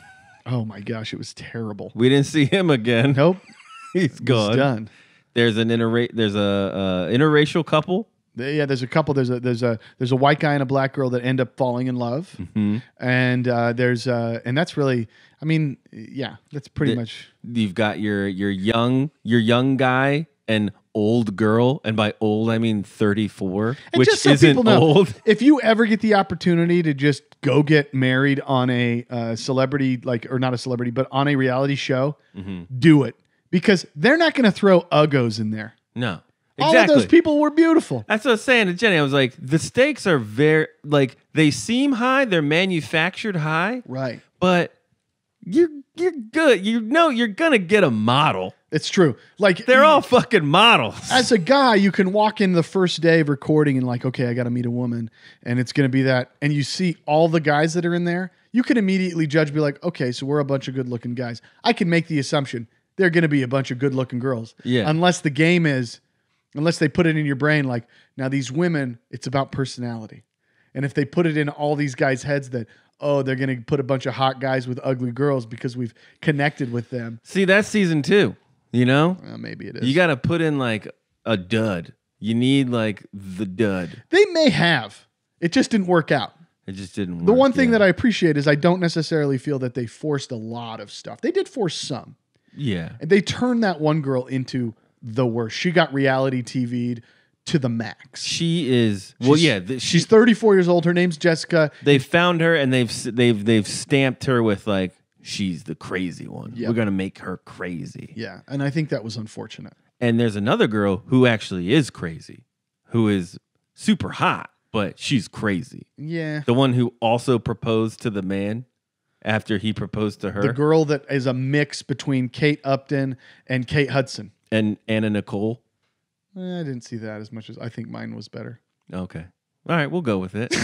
Oh my gosh, it was terrible. We didn't see him again. Nope, He's gone. it's done. There's an interra- There's a uh, interracial couple. Yeah, there's a couple. There's a there's a there's a white guy and a black girl that end up falling in love, Mm-hmm. and uh, there's uh, and that's really, I mean, yeah, that's pretty The- much. You've got your your young your young guy and old girl, and by old I mean thirty-four, And which just so isn't people know, old. if you ever get the opportunity to just go get married on a uh, celebrity, like, or not a celebrity, but on a reality show, Mm-hmm. do it, because they're not going to throw uggos in there. No, All exactly. of those people were beautiful. That's what I was saying to Jenny. I was like, the stakes are very like they seem high. They're manufactured high, Right. but you're you're good. You know you're gonna get a model. It's true. Like, They're all fucking models. as a guy, you can walk in the first day of recording and like, okay, I got to meet a woman, and it's going to be that. And you see all the guys that are in there, you can immediately judge, be like, okay, so we're a bunch of good-looking guys. I can make the assumption they're going to be a bunch of good-looking girls. Yeah. Unless the game is, unless they put it in your brain, like, now these women, it's about personality. And if they put it in all these guys' heads that, oh, they're going to put a bunch of hot guys with ugly girls because we've connected with them, See, that's season two. You know, well, maybe it is. you got to put in like a dud. You need like the dud. They may have. It just didn't work out. It just didn't work. The one thing yeah. that I appreciate is I don't necessarily feel that they forced a lot of stuff. They did force some. yeah. And they turned that one girl into the worst. She got reality T V'd to the max. She is well, She's- yeah. The, She's she, thirty-four years old. Her name's Jessica. they found her and they've s- they've they've stamped her with like she's the crazy one. Yep. We're gonna make her crazy. Yeah. And I think that was unfortunate. And there's another girl who actually is crazy, who is super hot, but she's crazy. Yeah. The one who also proposed to the man after he proposed to her, The girl that is a mix between Kate Upton and Kate Hudson. and Anna Nicole. Eh, I didn't see that as much as I think mine was better. Okay. All right, we'll go with it.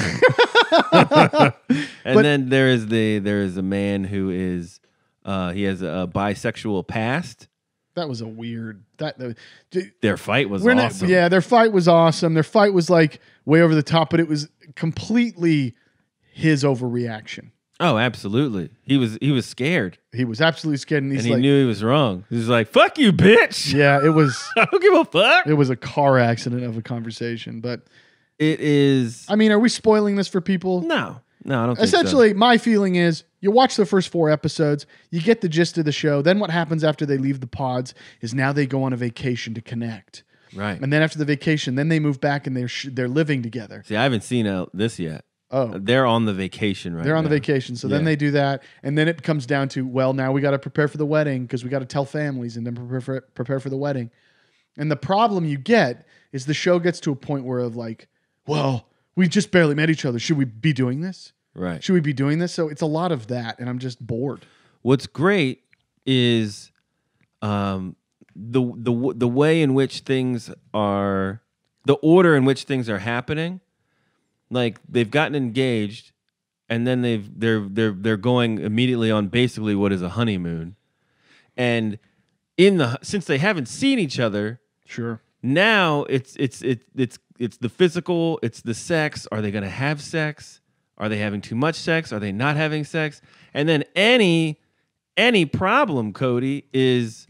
and But- then there is the there is a man who is uh, he has a bisexual past. That was a weird that. that Their fight was We're awesome. not, yeah, their fight was awesome. Their fight was like way over the top, but it was completely his overreaction. Oh, absolutely. He was he was scared, He was absolutely scared, and he's and he like, knew he was wrong. He was like, "Fuck you, bitch! "Yeah, it was I don't give a fuck." it was a car accident of a conversation." But It is I mean, are we spoiling this for people? no, no. I don't. Think Essentially, my feeling is you watch the first four episodes, you get the gist of the show. Then what happens after they leave the pods is now they go on a vacation to connect, so. Right. and then after the vacation, then they move back and they're sh- they're living together. See, I haven't seen uh, this yet. Oh, They're on the vacation right they're on now. the vacation. So then Yeah. they do that. And then it comes down to, well, now we got to prepare for the wedding because we got to tell families and then prepare for, prepare for the wedding. And the problem you get is the show gets to a point where of like, well, we just barely met each other. Should we be doing this? Right. Should we be doing this? So it's a lot of that. And I'm just bored. What's great is um, the the the way in which things are, the order in which things are happening. Like they've gotten engaged, and then they've they're they're they're going immediately on basically what is a honeymoon, and in the since they haven't seen each other, Sure. now it's it's it's it's it's the physical, it's the sex. Are they going to have sex? Are they having too much sex? Are they not having sex? And then any any problem, Kody, is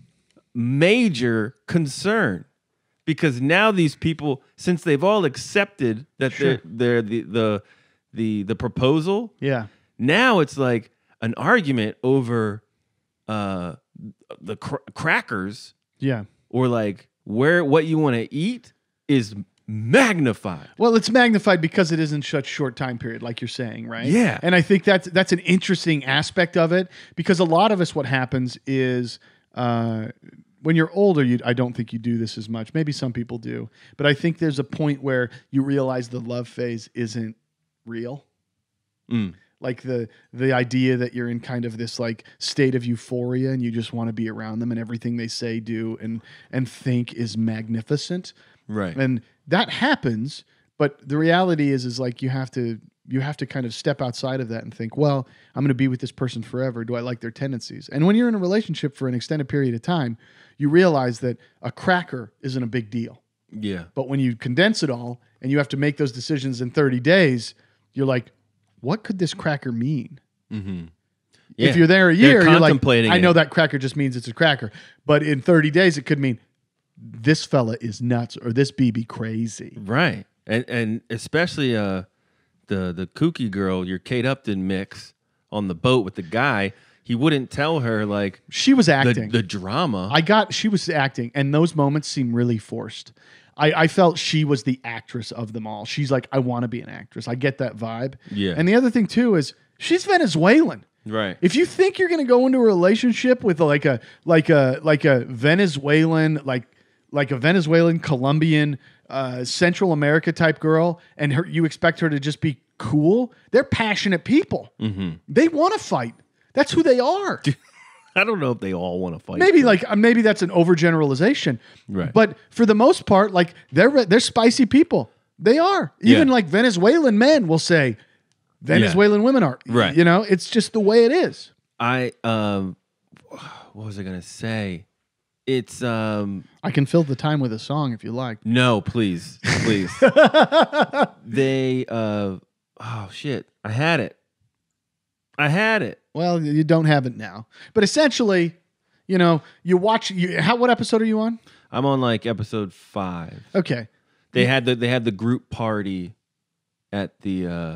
major concern. Because now these people, since they've all accepted that Sure. they're, they're the, the the the proposal, Yeah. now it's like an argument over uh, the cr- crackers Yeah. or like where what you want to eat is magnified. Well, it's magnified because it isn't such short time period, like you're saying, right? Yeah. And I think that's that's an interesting aspect of it because a lot of us, what happens is uh, when you're older, you I don't think you do this as much. Maybe some people do, but I think there's a point where you realize the love phase isn't real. Mm. Like the the idea that you're in kind of this like state of euphoria and you just want to be around them and everything they say, do, and and think is magnificent. Right. And that happens, but the reality is is like you have to you have to kind of step outside of that and think, well, I'm going to be with this person forever. Do I like their tendencies? And when you're in a relationship for an extended period of time, you realize that a cracker isn't a big deal. Yeah. But when you condense it all and you have to make those decisions in thirty days, you're like, what could this cracker mean? Mm-hmm. Yeah. If you're there a year, They're you're like, contemplating I know it. that cracker just means it's a cracker. But in thirty days, it could mean this fella is nuts or this B B crazy. Right. And and especially uh, the the kooky girl, your Kate Upton mix on the boat with the guy, he wouldn't tell her like She was the, acting. the drama. I got, she was acting, and those moments seem really forced. I, I felt she was the actress of them all. She's like, I want to be an actress. I get that vibe. Yeah. And the other thing, too, is she's Venezuelan. Right. If you think you're going to go into a relationship with like a like a like a Venezuelan like like a Venezuelan Colombian uh, Central America type girl, and her, you expect her to just be cool, they're passionate people. Mm-hmm. They want to fight. That's who they are. I don't know if they all want to fight. Maybe but- like uh, maybe that's an overgeneralization. Right. But for the most part, like they're they're spicy people. They are. Even Yeah. like Venezuelan men will say Venezuelan women are. Right. You know, it's just the way it is. I um, what was I gonna say? It's um, I can fill the time with a song if you like. no, please, please. They uh, oh shit, I had it. I had it. Well, you don't have it now. But essentially, you know, you watch you how what episode are you on? I'm on like episode five. Okay. They had the they had the group party at the uh,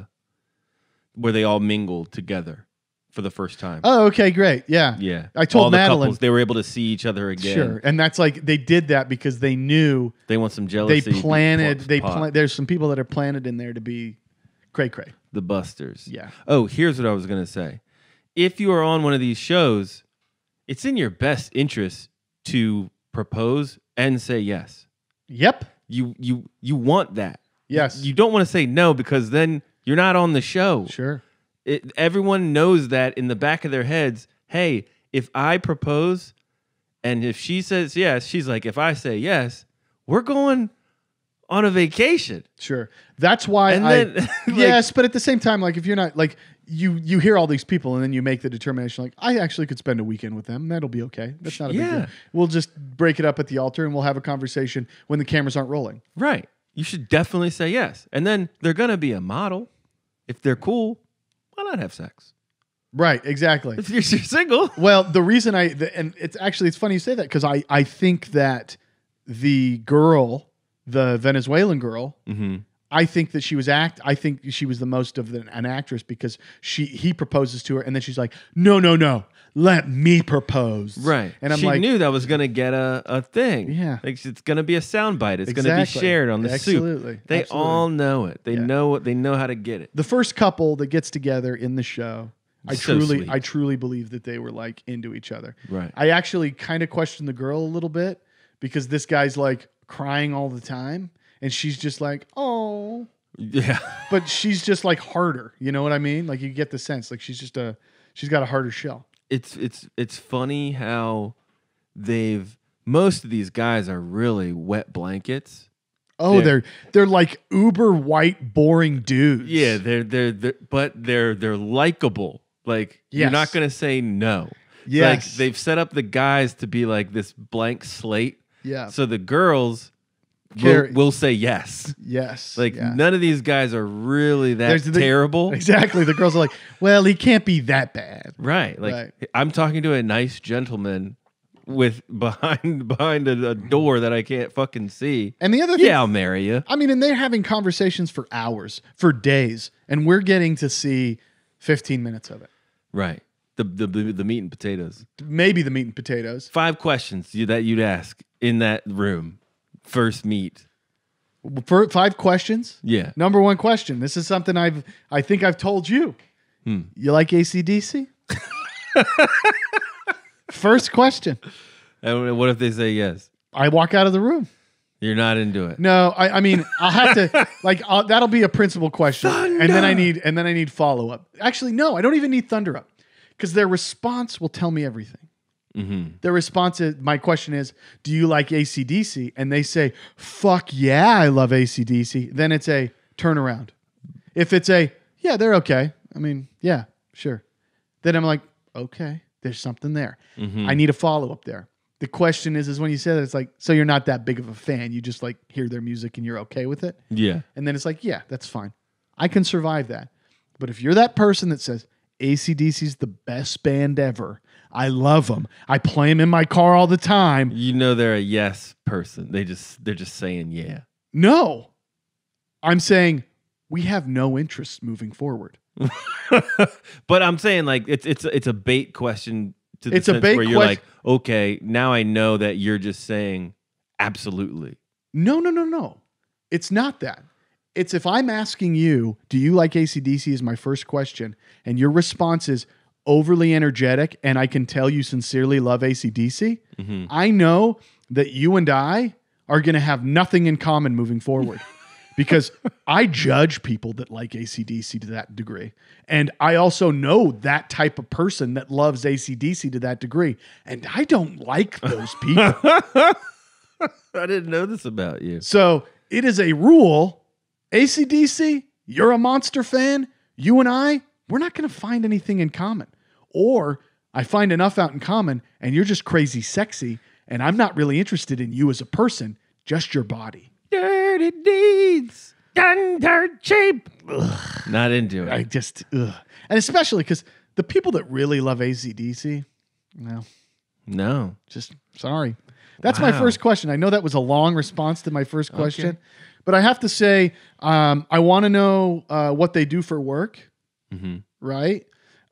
where they all mingled together for the first time. Oh, okay, great. Yeah. Yeah, I told all the Madeline. couples, they were able to see each other again. Sure. And that's like they did that because they knew They want some they jealousy. planted pop- they pop. pla- there's some people that are planted in there to be cray cray. the Busters. Yeah. Oh, here's what I was gonna say. If you are on one of these shows, it's in your best interest to propose and say yes. Yep. You you you want that. Yes. You don't want to say no because then you're not on the show. Sure. It, everyone knows that in the back of their heads. Hey, if I propose and if she says yes, she's like, if I say yes, we're going on a vacation. Sure. That's why And I then, like- yes, but at the same time, like if you're not like you you hear all these people and then you make the determination like I actually could spend a weekend with them. That'll be okay. That's not a big Yeah. deal. We'll just break it up at the altar and we'll have a conversation when the cameras aren't rolling. Right. You should definitely say yes. And then they're going to be a model. If they're cool, why not have sex? Right, exactly. If you're single. Well, the reason I the, and it's actually it's funny you say that because I I think that the girl, the Venezuelan girl, Mm-hmm. I think that she was act. I think she was the most of the, an actress because she he proposes to her and then she's like, no, no, no, let me propose. Right. And I'm she like, knew that was going to get a, a thing. Yeah. Like it's going to be a soundbite. It's going to be Exactly. shared on the Absolutely. soup. They Absolutely. all know it. They Yeah. know it. They know how to get it. the first couple that gets together in the show. I So truly, sweet. I truly believe that they were like into each other. Right. I actually kind of questioned the girl a little bit because this guy's like crying all the time, and she's just like, oh. Yeah. But she's just like harder. You know what I mean? Like you get the sense like she's just a she's got a harder shell. It's it's it's funny how they've most of these guys are really wet blankets. Oh, They're- they're they're like uber white boring dudes. Yeah, they're they're, they're but they're they're likable. Like you're Yes. not gonna say no. Yes. Like they've set up the guys to be like this blank slate. Yeah. So the girls will, Carry- will say yes. Yes. Like yeah. none of these guys are really that There's the- terrible. Exactly. The girls are like, well, he can't be that bad. Right. Like Right. I'm talking to a nice gentleman with behind behind a, a door that I can't fucking see. And the other thing, Yeah, I'll marry you. I mean, and they're having conversations for hours, for days, and we're getting to see fifteen minutes of it. Right. The the the, the meat and potatoes. Maybe the meat and potatoes. Five questions you, that you'd ask in that room. First meet. For five questions. Yeah. Number one question. This is something I've I think I've told you. Hmm. You like A C D C? First question. And what if they say yes? I walk out of the room. You're not into it. No, I, I mean I'll have to like I'll, that'll be a principal question, and then I need and then I need follow up. Actually, no, I don't even need thunder up because their response will tell me everything. Mm-hmm. Their response is my question is, do you like A C D C? And they say, fuck yeah, I love A C D C. Then it's a turnaround. If it's a yeah, they're okay. I mean, yeah, sure. Then I'm like, okay, there's something there. Mm-hmm. I need a follow up there. The question is, is when you say that, it's like, so you're not that big of a fan. You just like hear their music and you're okay with it. Yeah. And then it's like, yeah, that's fine. I can survive that. But if you're that person that says A C D C's the best band ever, I love them, I play them in my car all the time. You know they're a yes person. They just they're just saying yeah. No, I'm saying we have no interest moving forward. But I'm saying like it's it's it's a bait question to the It's a sense bait where you're quest- like, okay, now I know that you're just saying absolutely. No, no, no, no. It's not that. It's if I'm asking you, do you like A C D C is my first question, and your response is overly energetic, and I can tell you sincerely love A C D C, Mm-hmm. I know that you and I are going to have nothing in common moving forward. Because I judge people that like A C D C to that degree. And I also know that type of person that loves A C D C to that degree. And I don't like those people. I didn't know this about you. So it is a rule. A C D C, you're a Monster fan. You and I, we're not going to find anything in common. Or I find enough out in common and you're just crazy sexy. And I'm not really interested in you as a person, just your body. Dirty deeds done dirt cheap. Ugh, not into it. I just, ugh. And especially because the people that really love A C D C, no, No. just sorry. That's my Wow. first question. I know that was a long response to my first question, but I have to say, um, I want to know uh, what they do for work, Mm-hmm. right?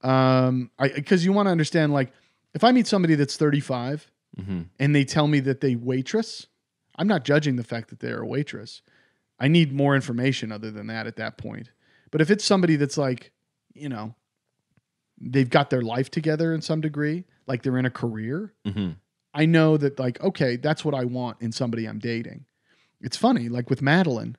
Um, I because you want to understand, like, if I meet somebody that's thirty-five Mm-hmm. and they tell me that they waitress, I'm not judging the fact that they're a waitress. I need more information other than that at that point. But if it's somebody that's like, you know, they've got their life together in some degree, like they're in a career, Mm-hmm. I know that, like, okay, that's what I want in somebody I'm dating. It's funny, like with Madeline,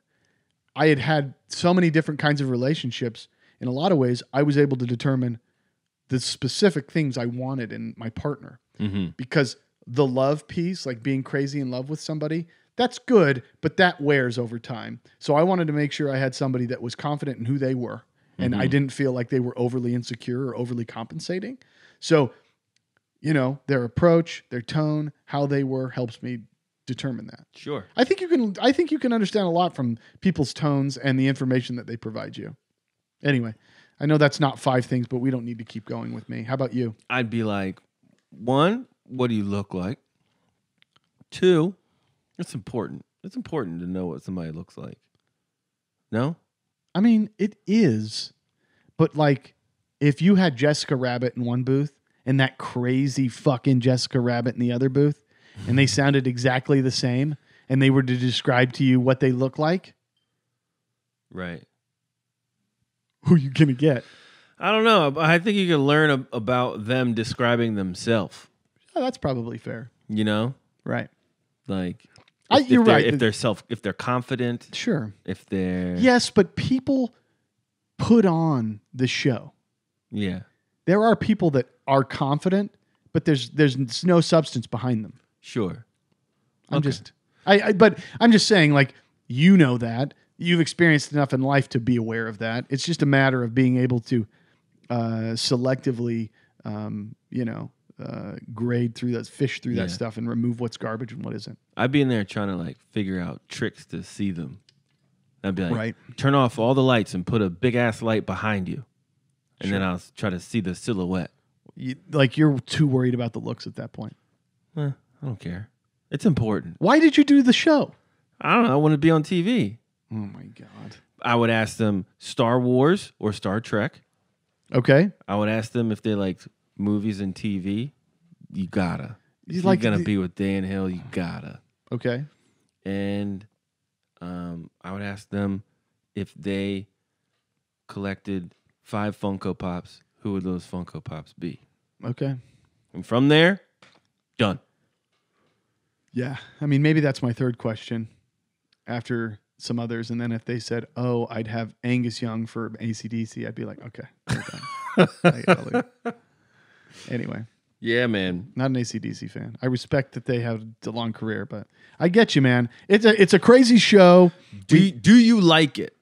I had had so many different kinds of relationships. In a lot of ways, I was able to determine the specific things I wanted in my partner. Mm-hmm. Because the love piece, like being crazy in love with somebody, that's good, but that wears over time. So I wanted to make sure I had somebody that was confident in who they were, and Mm-hmm. I didn't feel like they were overly insecure or overly compensating. So, you know, their approach, their tone, how they were helps me determine that. Sure. I think you can I think you can understand a lot from people's tones and the information that they provide you. Anyway, I know that's not five things, but we don't need to keep going with me. How about you? I'd be like, one, what do you look like? Two, it's important. It's important to know what somebody looks like. No? I mean, it is, but like, if you had Jessica Rabbit in one booth and that crazy fucking Jessica Rabbit in the other booth, and they sounded exactly the same, and they were to describe to you what they look like, Right. who you gonna get? I don't know. I think you can learn ab- about them describing themselves. Oh, that's probably fair, You know? right? Like, I- if, you're if they're, right. If they're self, if they're confident, Sure. if they're Yes, but people put on the show. yeah, There are people that are confident, but there's there's no substance behind them. sure. I'm Okay. just, I, I, but I'm just saying, like, you know that you've experienced enough in life to be aware of that. It's just a matter of being able to uh, selectively, um, you know, uh, grade through that, fish through Yeah. that stuff, and remove what's garbage and what isn't. I'd be in there trying to like figure out tricks to see them. I'd be like, Right. turn off all the lights and put a big ass light behind you, and then I'll s- try to see the silhouette. You, like, you're too worried about the looks at that point. Eh, I don't care. It's important. Why did you do the show? I don't know. I want to be on T V. Oh my god. I would ask them Star Wars or Star Trek. Okay. I would ask them if they liked movies and T V. You gotta. You If like you're gonna the- be with Dan Hill, you gotta. Okay. And um, I would ask them if they collected five Funko Pops, who would those Funko Pops be? Okay. And from there, done. Yeah. I mean, maybe that's my third question after some others. And then if they said, oh, I'd have Angus Young for A C D C, I'd be like, okay. we're done. I gotta leave. Anyway, Yeah, man. not an A C D C fan. I respect that they have a long career, but I get you, man. It's a, it's a crazy show. Do you, do you like it?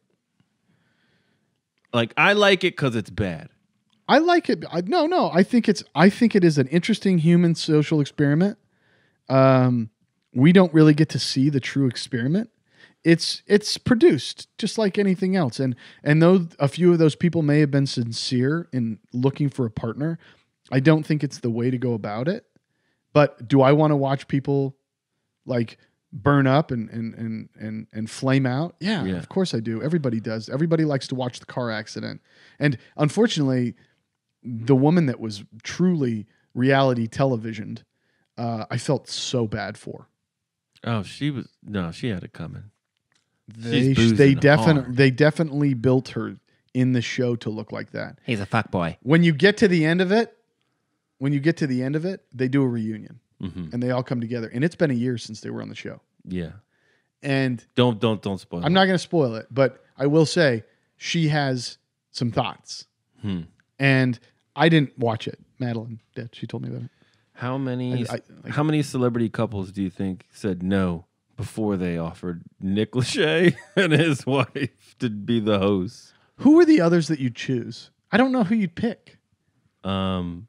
Like, I like it because it's bad. I like it. I, no, no. I think it's. I think it is an interesting human social experiment. Um, we don't really get to see the true experiment. it's it's produced just like anything else. And and though a few of those people may have been sincere in looking for a partner, I don't think it's the way to go about it. But do I want to watch people like burn up and and and and, and flame out? Yeah, Yeah, of course I do. Everybody does. Everybody likes to watch the car accident. And unfortunately, the woman that was truly reality televisioned, uh, I felt so bad for. Oh, she was no, she had it coming. They She's they boozing definitely hard. they definitely built her in the show to look like that. He's a fuck boy. When you get to the end of it, when you get to the end of it, they do a reunion Mm-hmm. and they all come together. And it's been a year since they were on the show. Yeah. And Don't don't don't spoil. I'm it. not going to spoil it, but I will say she has some thoughts. Hmm. And I didn't watch it. Madeline did. She told me about it. How many I- I- how many celebrity couples do you think said no before they offered Nick Lachey and his wife to be the host? Who are the others that you'd choose? I don't know who you'd pick. Um.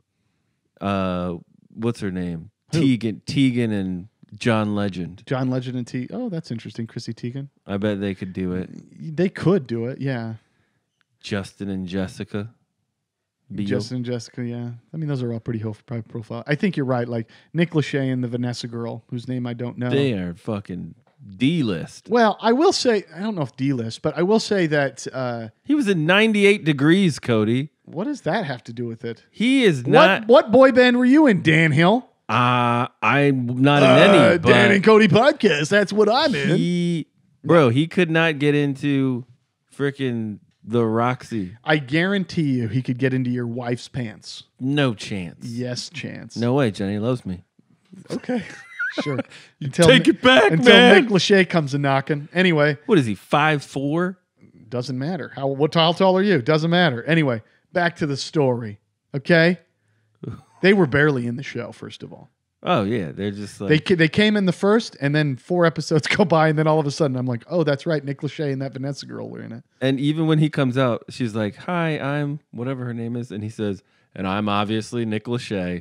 Uh. What's her name? Who? Tegan. Tegan and John Legend. John Legend and T. Oh, that's interesting. Chrissy Teigen. I bet they could do it. They could do it. Yeah. Justin and Jessica. Biel. Justin and Jessica, yeah. I mean, those are all pretty high profile. I think you're right. Like Nick Lachey and the Vanessa girl, whose name I don't know. They are fucking D-list. Well, I will say, I don't know if D-list, but I will say that, uh, He was in ninety-eight degrees, Cody. what does that have to do with it? He is not. What what boy band were you in, Dan Hill? Uh, I'm not in Uh, any. But Dan and Kody podcast. That's what I'm in. he, bro, he could not get into freaking the Roxy. I guarantee you he could get into your wife's pants. No chance. Yes, chance. No way. Jenny loves me. Okay. Sure. Until Take it back, until man. Nick Lachey comes a knocking. Anyway, What is he? Five four? doesn't matter. How what how tall are you? Doesn't matter. Anyway, back to the story. Okay? They were barely in the show, first of all. Oh yeah, they're just like They ca- they came in the first, and then four episodes go by, and then all of a sudden I'm like, oh, that's right. Nick Lachey and that Vanessa girl were in it. And even when he comes out, she's like, "Hi, I'm whatever her name is," and he says, "And I'm obviously Nick Lachey."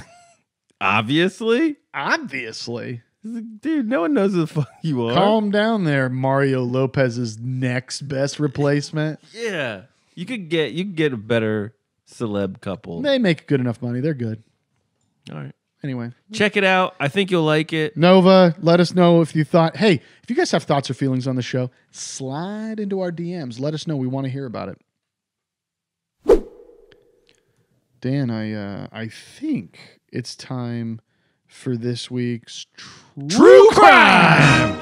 Obviously, Obviously. He's like, dude, no one knows who the fuck you are. Calm down there, Mario Lopez's next best replacement. Yeah, you could get you could get a better celeb couple. They make good enough money. They're good. All right, Anyway. check it out. I think you'll like it. Nova, let us know if you thought, hey, if you guys have thoughts or feelings on the show, slide into our D Ms. Let us know. We want to hear about it. Dan, I uh, I think it's time for this week's True, True crime.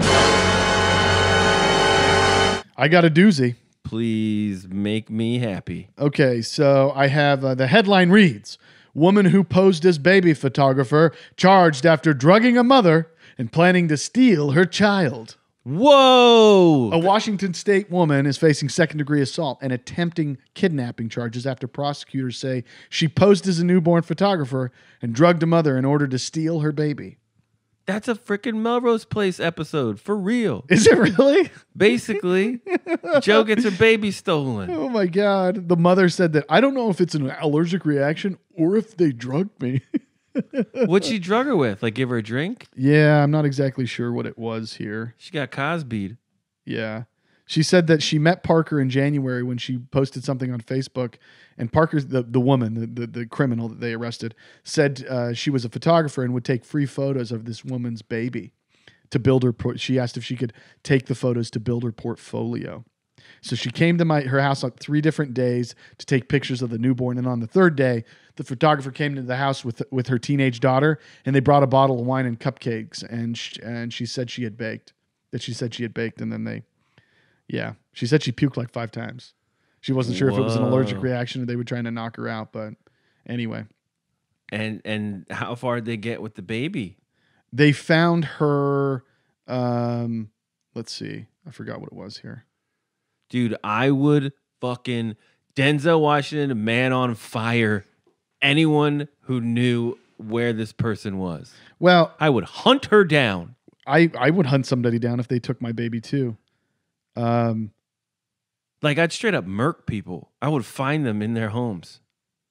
I got a doozy. Please make me happy. Okay, so I have uh, the headline reads, woman who posed as baby photographer charged after drugging a mother and planning to steal her child. Whoa! A Washington state woman is facing second-degree assault and attempting kidnapping charges after prosecutors say she posed as a newborn photographer and drugged a mother in order to steal her baby. That's a freaking Melrose Place episode for real. Is it really? Basically, Joe gets her baby stolen. Oh my God. The mother said that, I don't know if it's an allergic reaction or if they drugged me. What'd she drug her with? Like give her a drink? Yeah, I'm not exactly sure what it was here. She got Cosby'd. Yeah. She said that she met Parker in January when she posted something on Facebook, and Parker, the, the woman, the, the, the criminal that they arrested, said uh, she was a photographer and would take free photos of this woman's baby to build her. Por- she asked if she could take the photos to build her portfolio. So she came to my her house on three different days to take pictures of the newborn, and on the third day, the photographer came to the house with with her teenage daughter, and they brought a bottle of wine and cupcakes, and she, and she said she had baked. That she said she had baked, and then they. Yeah. She said she puked like five times. She wasn't sure if it was an allergic Whoa. reaction or they were trying to knock her out. But anyway, And and how far did they get with the baby? they found her. Um, let's see. I forgot what it was here. Dude, I would fucking Denzel Washington, man on fire. Anyone who knew where this person was. Well, I would hunt her down. I, I would hunt somebody down if they took my baby too. Um, Like I'd straight up murk people. I would find them in their homes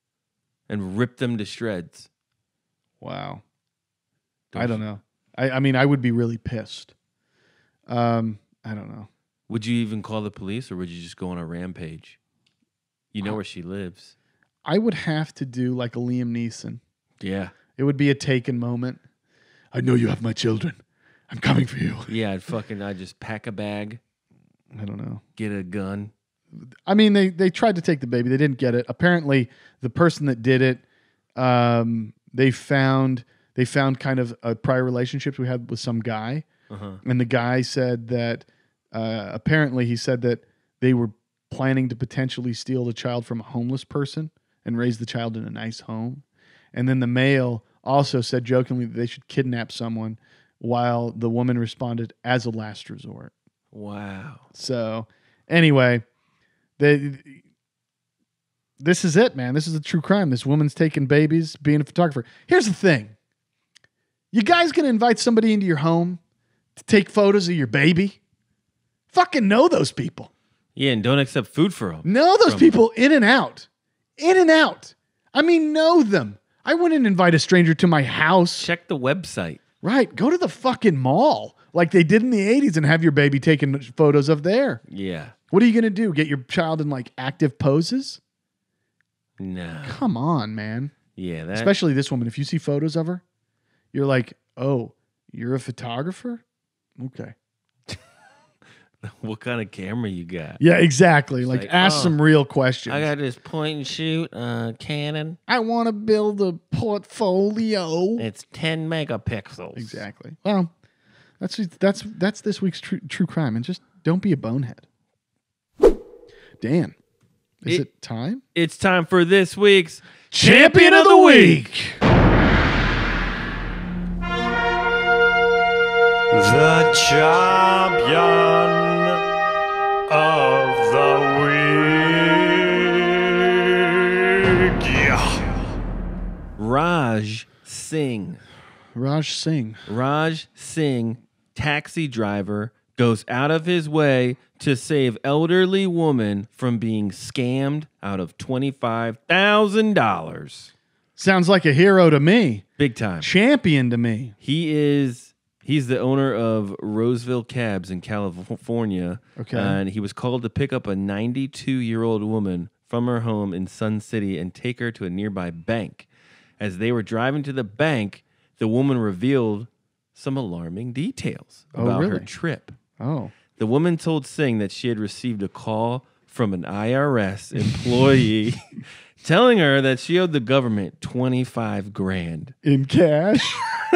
and rip them to shreds. wow. I don't know. I, I mean, I would be really pissed. Um, I don't know. Would you even call the police, or would you just go on a rampage? You know where she lives. I would have to do like a Liam Neeson. Yeah. It would be a Taken moment. I know you have my children. I'm coming for you. Yeah, I'd fucking, I'd just pack a bag, I don't know. get a gun. I mean, they they tried to take the baby. They didn't get it. Apparently, the person that did it, um, they found they found kind of a prior relationships we had with some guy, Uh-huh. and the guy said that uh, apparently he said that they were planning to potentially steal the child from a homeless person and raise the child in a nice home, and then the male also said jokingly that they should kidnap someone, while the woman responded as a last resort. Wow. So, anyway. They, this is it, man. This is a true crime. This woman's taking babies, being a photographer. Here's the thing. You guys going to invite somebody into your home to take photos of your baby? Fucking know those people. Yeah, and don't accept food for them. Know those From- people in and out. In and out. I mean, know them. I wouldn't invite a stranger to my house. Check the website. Right. Go to the fucking mall like they did in the eighties and have your baby taking photos of there. Yeah. What are you going to do? Get your child in like active poses? No. Come on, man. Yeah, that. Especially this woman. If you see photos of her, you're like, oh, you're a photographer? Okay. What kind of camera you got? Yeah, exactly. Like, like, ask oh, some real questions. I got this point and shoot uh, Canon. I want to build a portfolio. It's ten megapixels. Exactly. Well, that's that's that's this week's true, true crime. And just don't be a bonehead. Dan, is it, It- time? It's time for this week's Champion of the Week. The champion of the week. Yeah. Raj Singh. Raj Singh. Raj Singh, taxi driver, goes out of his way to save elderly woman from being scammed out of twenty-five thousand dollars. Sounds like a hero to me. Big time. Champion to me. He is he's the owner of Roseville Cabs in California. Okay. And he was called to pick up a ninety-two-year-old woman from her home in Sun City and take her to a nearby bank. As they were driving to the bank, the woman revealed some alarming details Oh, about her really? trip. Oh. The woman told Singh that she had received a call from an I R S employee telling her that she owed the government twenty-five grand. In cash?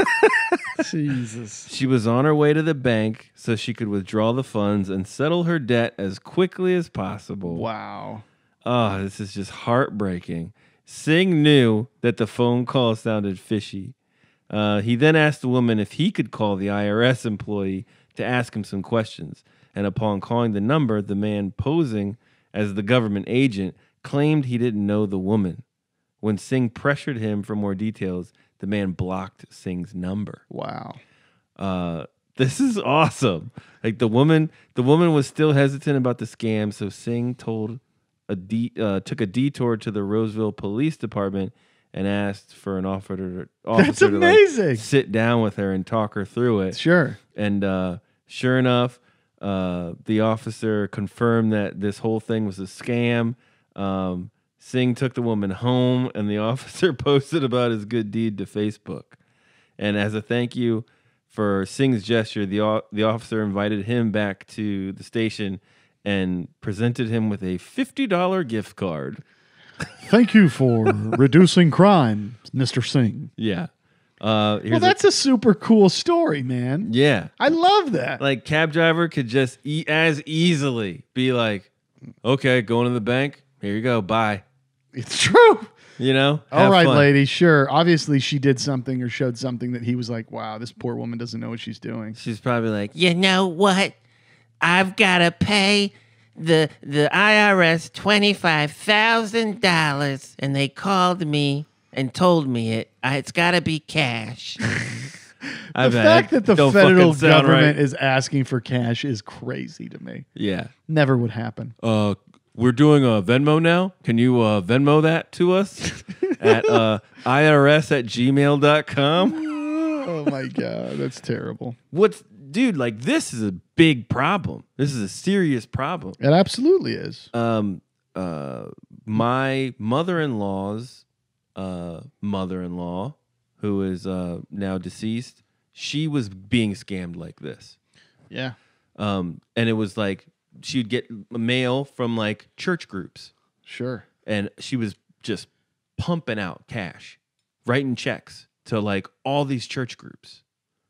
Jesus. She was on her way to the bank so she could withdraw the funds and settle her debt as quickly as possible. Wow. Oh, this is just heartbreaking. Singh knew that the phone call sounded fishy. Uh, he then asked the woman if he could call the I R S employee to ask him some questions. And upon calling the number, the man posing as the government agent claimed he didn't know the woman. When Singh pressured him for more details, the man blocked Singh's number. Wow. Uh, this is awesome. Like the woman, the woman was still hesitant about the scam, so Singh told a de- uh, took a detour to the Roseville Police Department and asked for an officer, officer That's to like, amazing. sit down with her and talk her through it. Sure. And uh, sure enough, uh, the officer confirmed that this whole thing was a scam. Um, Singh took the woman home, and the officer posted about his good deed to Facebook. And as a thank you for Singh's gesture, the o- the officer invited him back to the station and presented him with a fifty dollars gift card. Thank you for reducing crime, Mister Singh. Yeah. Uh, here's Well, a- that's a super cool story, man. yeah. I love that. Like cab driver could just e- as easily be like, okay, going to the bank. Here you go. Bye. It's true. You know? All Have right, fun. lady. Sure. Obviously, she did something or showed something that he was like, wow, this poor woman doesn't know what she's doing. She's probably like, You know what? I've got to pay the the I R S twenty-five thousand dollars, and they called me and told me it. I, it's got to be cash. I The bet fact that the don't federal fucking sound government right. is asking for cash is crazy to me. Yeah. Never would happen. Uh, we're doing a Venmo now. Can you uh, Venmo that to us at uh, I R S at gmail dot com? Oh my God, that's terrible. What's dude, like this is a big problem. This is a serious problem. It absolutely is. Um, uh, my mother-in-law's uh, mother-in-law, who is uh, now deceased, she was being scammed like this. Yeah. Um, and it was like she'd get mail from like church groups. Sure. And she was just pumping out cash, writing checks to like all these church groups.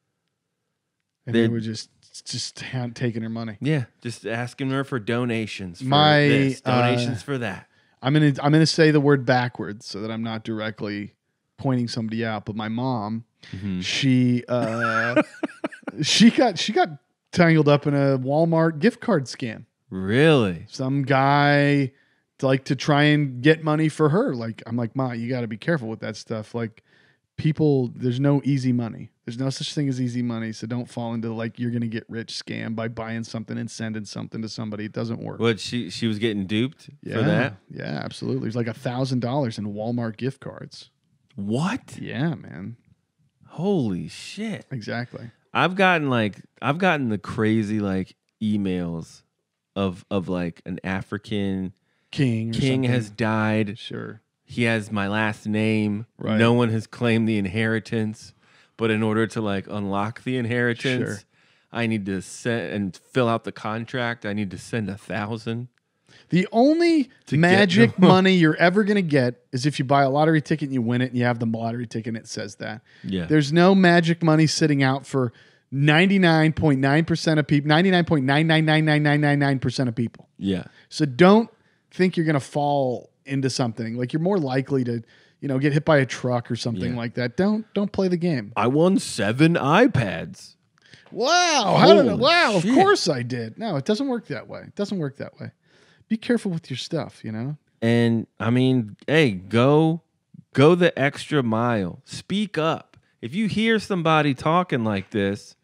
And they were just just hand- taking her money. Yeah, just asking her for donations for My, this, donations uh, for that. I'm gonna I'm gonna say the word backwards so that I'm not directly pointing somebody out. But my mom, Mm-hmm. she uh, she got she got tangled up in a Walmart gift card scam. Really? Some guy like to try and get money for her. Like I'm like, Ma, you got to be careful with that stuff. Like people, there's no easy money. There's no such thing as easy money. So don't fall into like you're gonna get rich scam by buying something and sending something to somebody. It doesn't work. What she she was getting duped Yeah, for that? yeah, absolutely. It was like a thousand dollars in Walmart gift cards. What? Yeah, man. Holy shit! Exactly. I've gotten like I've gotten the crazy like emails of of like an African King. Or king something. has died. Sure. He has my last name. Right. No one has claimed the inheritance, but in order to like unlock the inheritance, Sure. I need to send and fill out the contract. I need to send a thousand. The only To magic get them. money you're ever going to get is if you buy a lottery ticket and you win it and you have the lottery ticket and it says that. Yeah. There's no magic money sitting out for ninety-nine point nine percent of people, ninety-nine point nine nine nine nine nine nine nine percent of people. Yeah. So don't think you're going to fall into something. Like you're more likely to, you know, get hit by a truck or something Yeah. like that. Don't don't play the game. I won seven iPads. Wow. How did, Holy wow, shit. of course I did. No, it doesn't work that way. It doesn't work that way. Be careful with your stuff, you know? And I mean, hey, go go the extra mile. Speak up. If you hear somebody talking like this,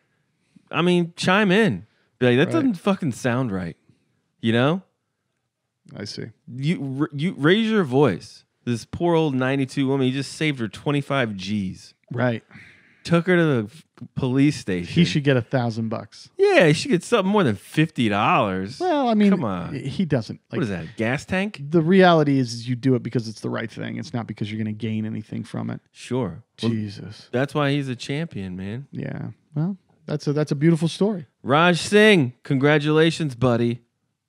I mean, chime in. Be like, that Right. doesn't fucking sound right. You know? I see. You you raise your voice. This poor old ninety-two woman, you just saved her twenty-five G's. Right. Took her to the f- police station. He should get a thousand bucks. Yeah, she gets something more than fifty dollars. Well, I mean, come on. he doesn't. Like, What is that? A gas tank? The reality is, is you do it because it's the right thing. It's not because you're going to gain anything from it. Sure. Well, Jesus. that's why he's a champion, man. Yeah. Well, that's a that's a beautiful story. Raj Singh, congratulations, buddy.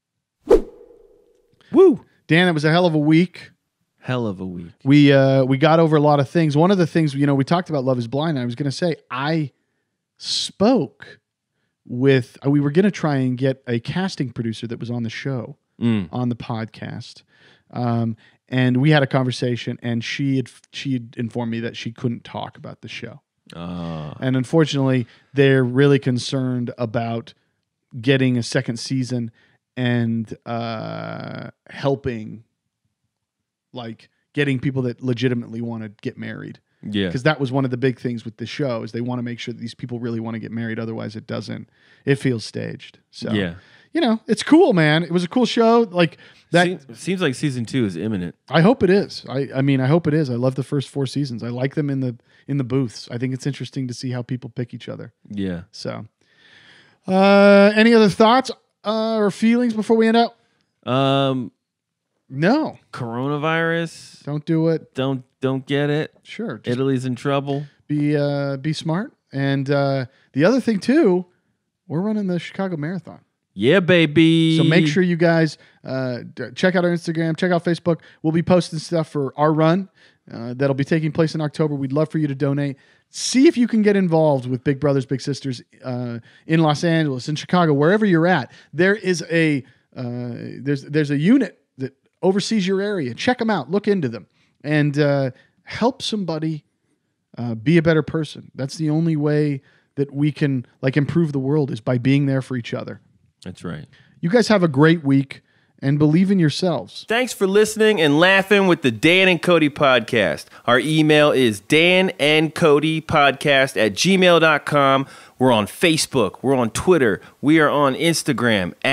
Woo! Dan, it was a hell of a week. Hell of a week. We uh we got over a lot of things. One of the things, you know, we talked about Love is Blind. And I was going to say I spoke with uh, we were going to try and get a casting producer that was on the show, Mm. on the podcast. Um and we had a conversation and she had she had informed me that she couldn't talk about the show. Uh, And unfortunately, they're really concerned about getting a second season and uh, helping, like, getting people that legitimately want to get married. yeah. Because that was one of the big things with the show is they want to make sure that these people really want to get married. Otherwise, it doesn't. It feels staged. So, Yeah. you know, it's cool, man. It was a cool show. Like that. Seems, seems like season two is imminent. I hope it is. I, I mean, I hope it is. I love the first four seasons. I like them in the in the booths. I think it's interesting to see how people pick each other. Yeah. So, uh, any other thoughts uh, or feelings before we end out? Um, No, coronavirus. don't do it. Don't don't get it. Sure, just Italy's in trouble. be uh, be smart. And uh, the other thing too, we're running the Chicago Marathon. Yeah, baby. So make sure you guys uh, d- check out our Instagram, check out Facebook. We'll be posting stuff for our run uh, that'll be taking place in October. We'd love for you to donate. See if you can get involved with Big Brothers Big Sisters uh, in Los Angeles, in Chicago, wherever you're at. There is a uh, there's there's a unit that oversees your area. Check them out. Look into them and uh, help somebody uh, be a better person. That's the only way that we can like improve the world is by being there for each other. That's right. You guys have a great week and believe in yourselves. Thanks for listening and laughing with the Dan and Kody podcast. Our email is Dan and Kody podcast at gmail dot com. We're on Facebook. We're on Twitter. We are on Instagram at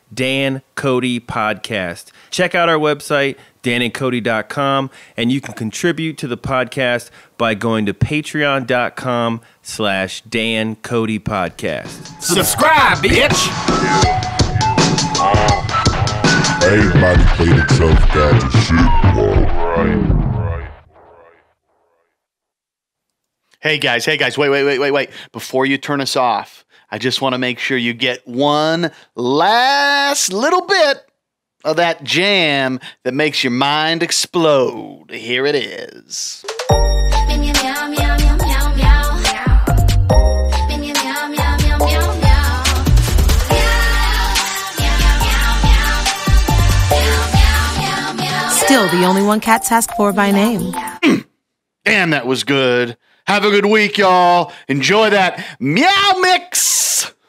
Dan Kody Podcast. Check out our website, dan and kody dot com, and you can contribute to the podcast by going to patreon.com slash Dan Kody Podcast. Subscribe, bitch! Everybody play the tough guy to shit, whoa. Right. Hey guys, hey guys, wait, wait, wait, wait, wait. Before you turn us off, I just want to make sure you get one last little bit of that jam that makes your mind explode. Here it is. Still the only one cats ask for by name. Damn, that was good. Have a good week, y'all. Enjoy that Meow Mix.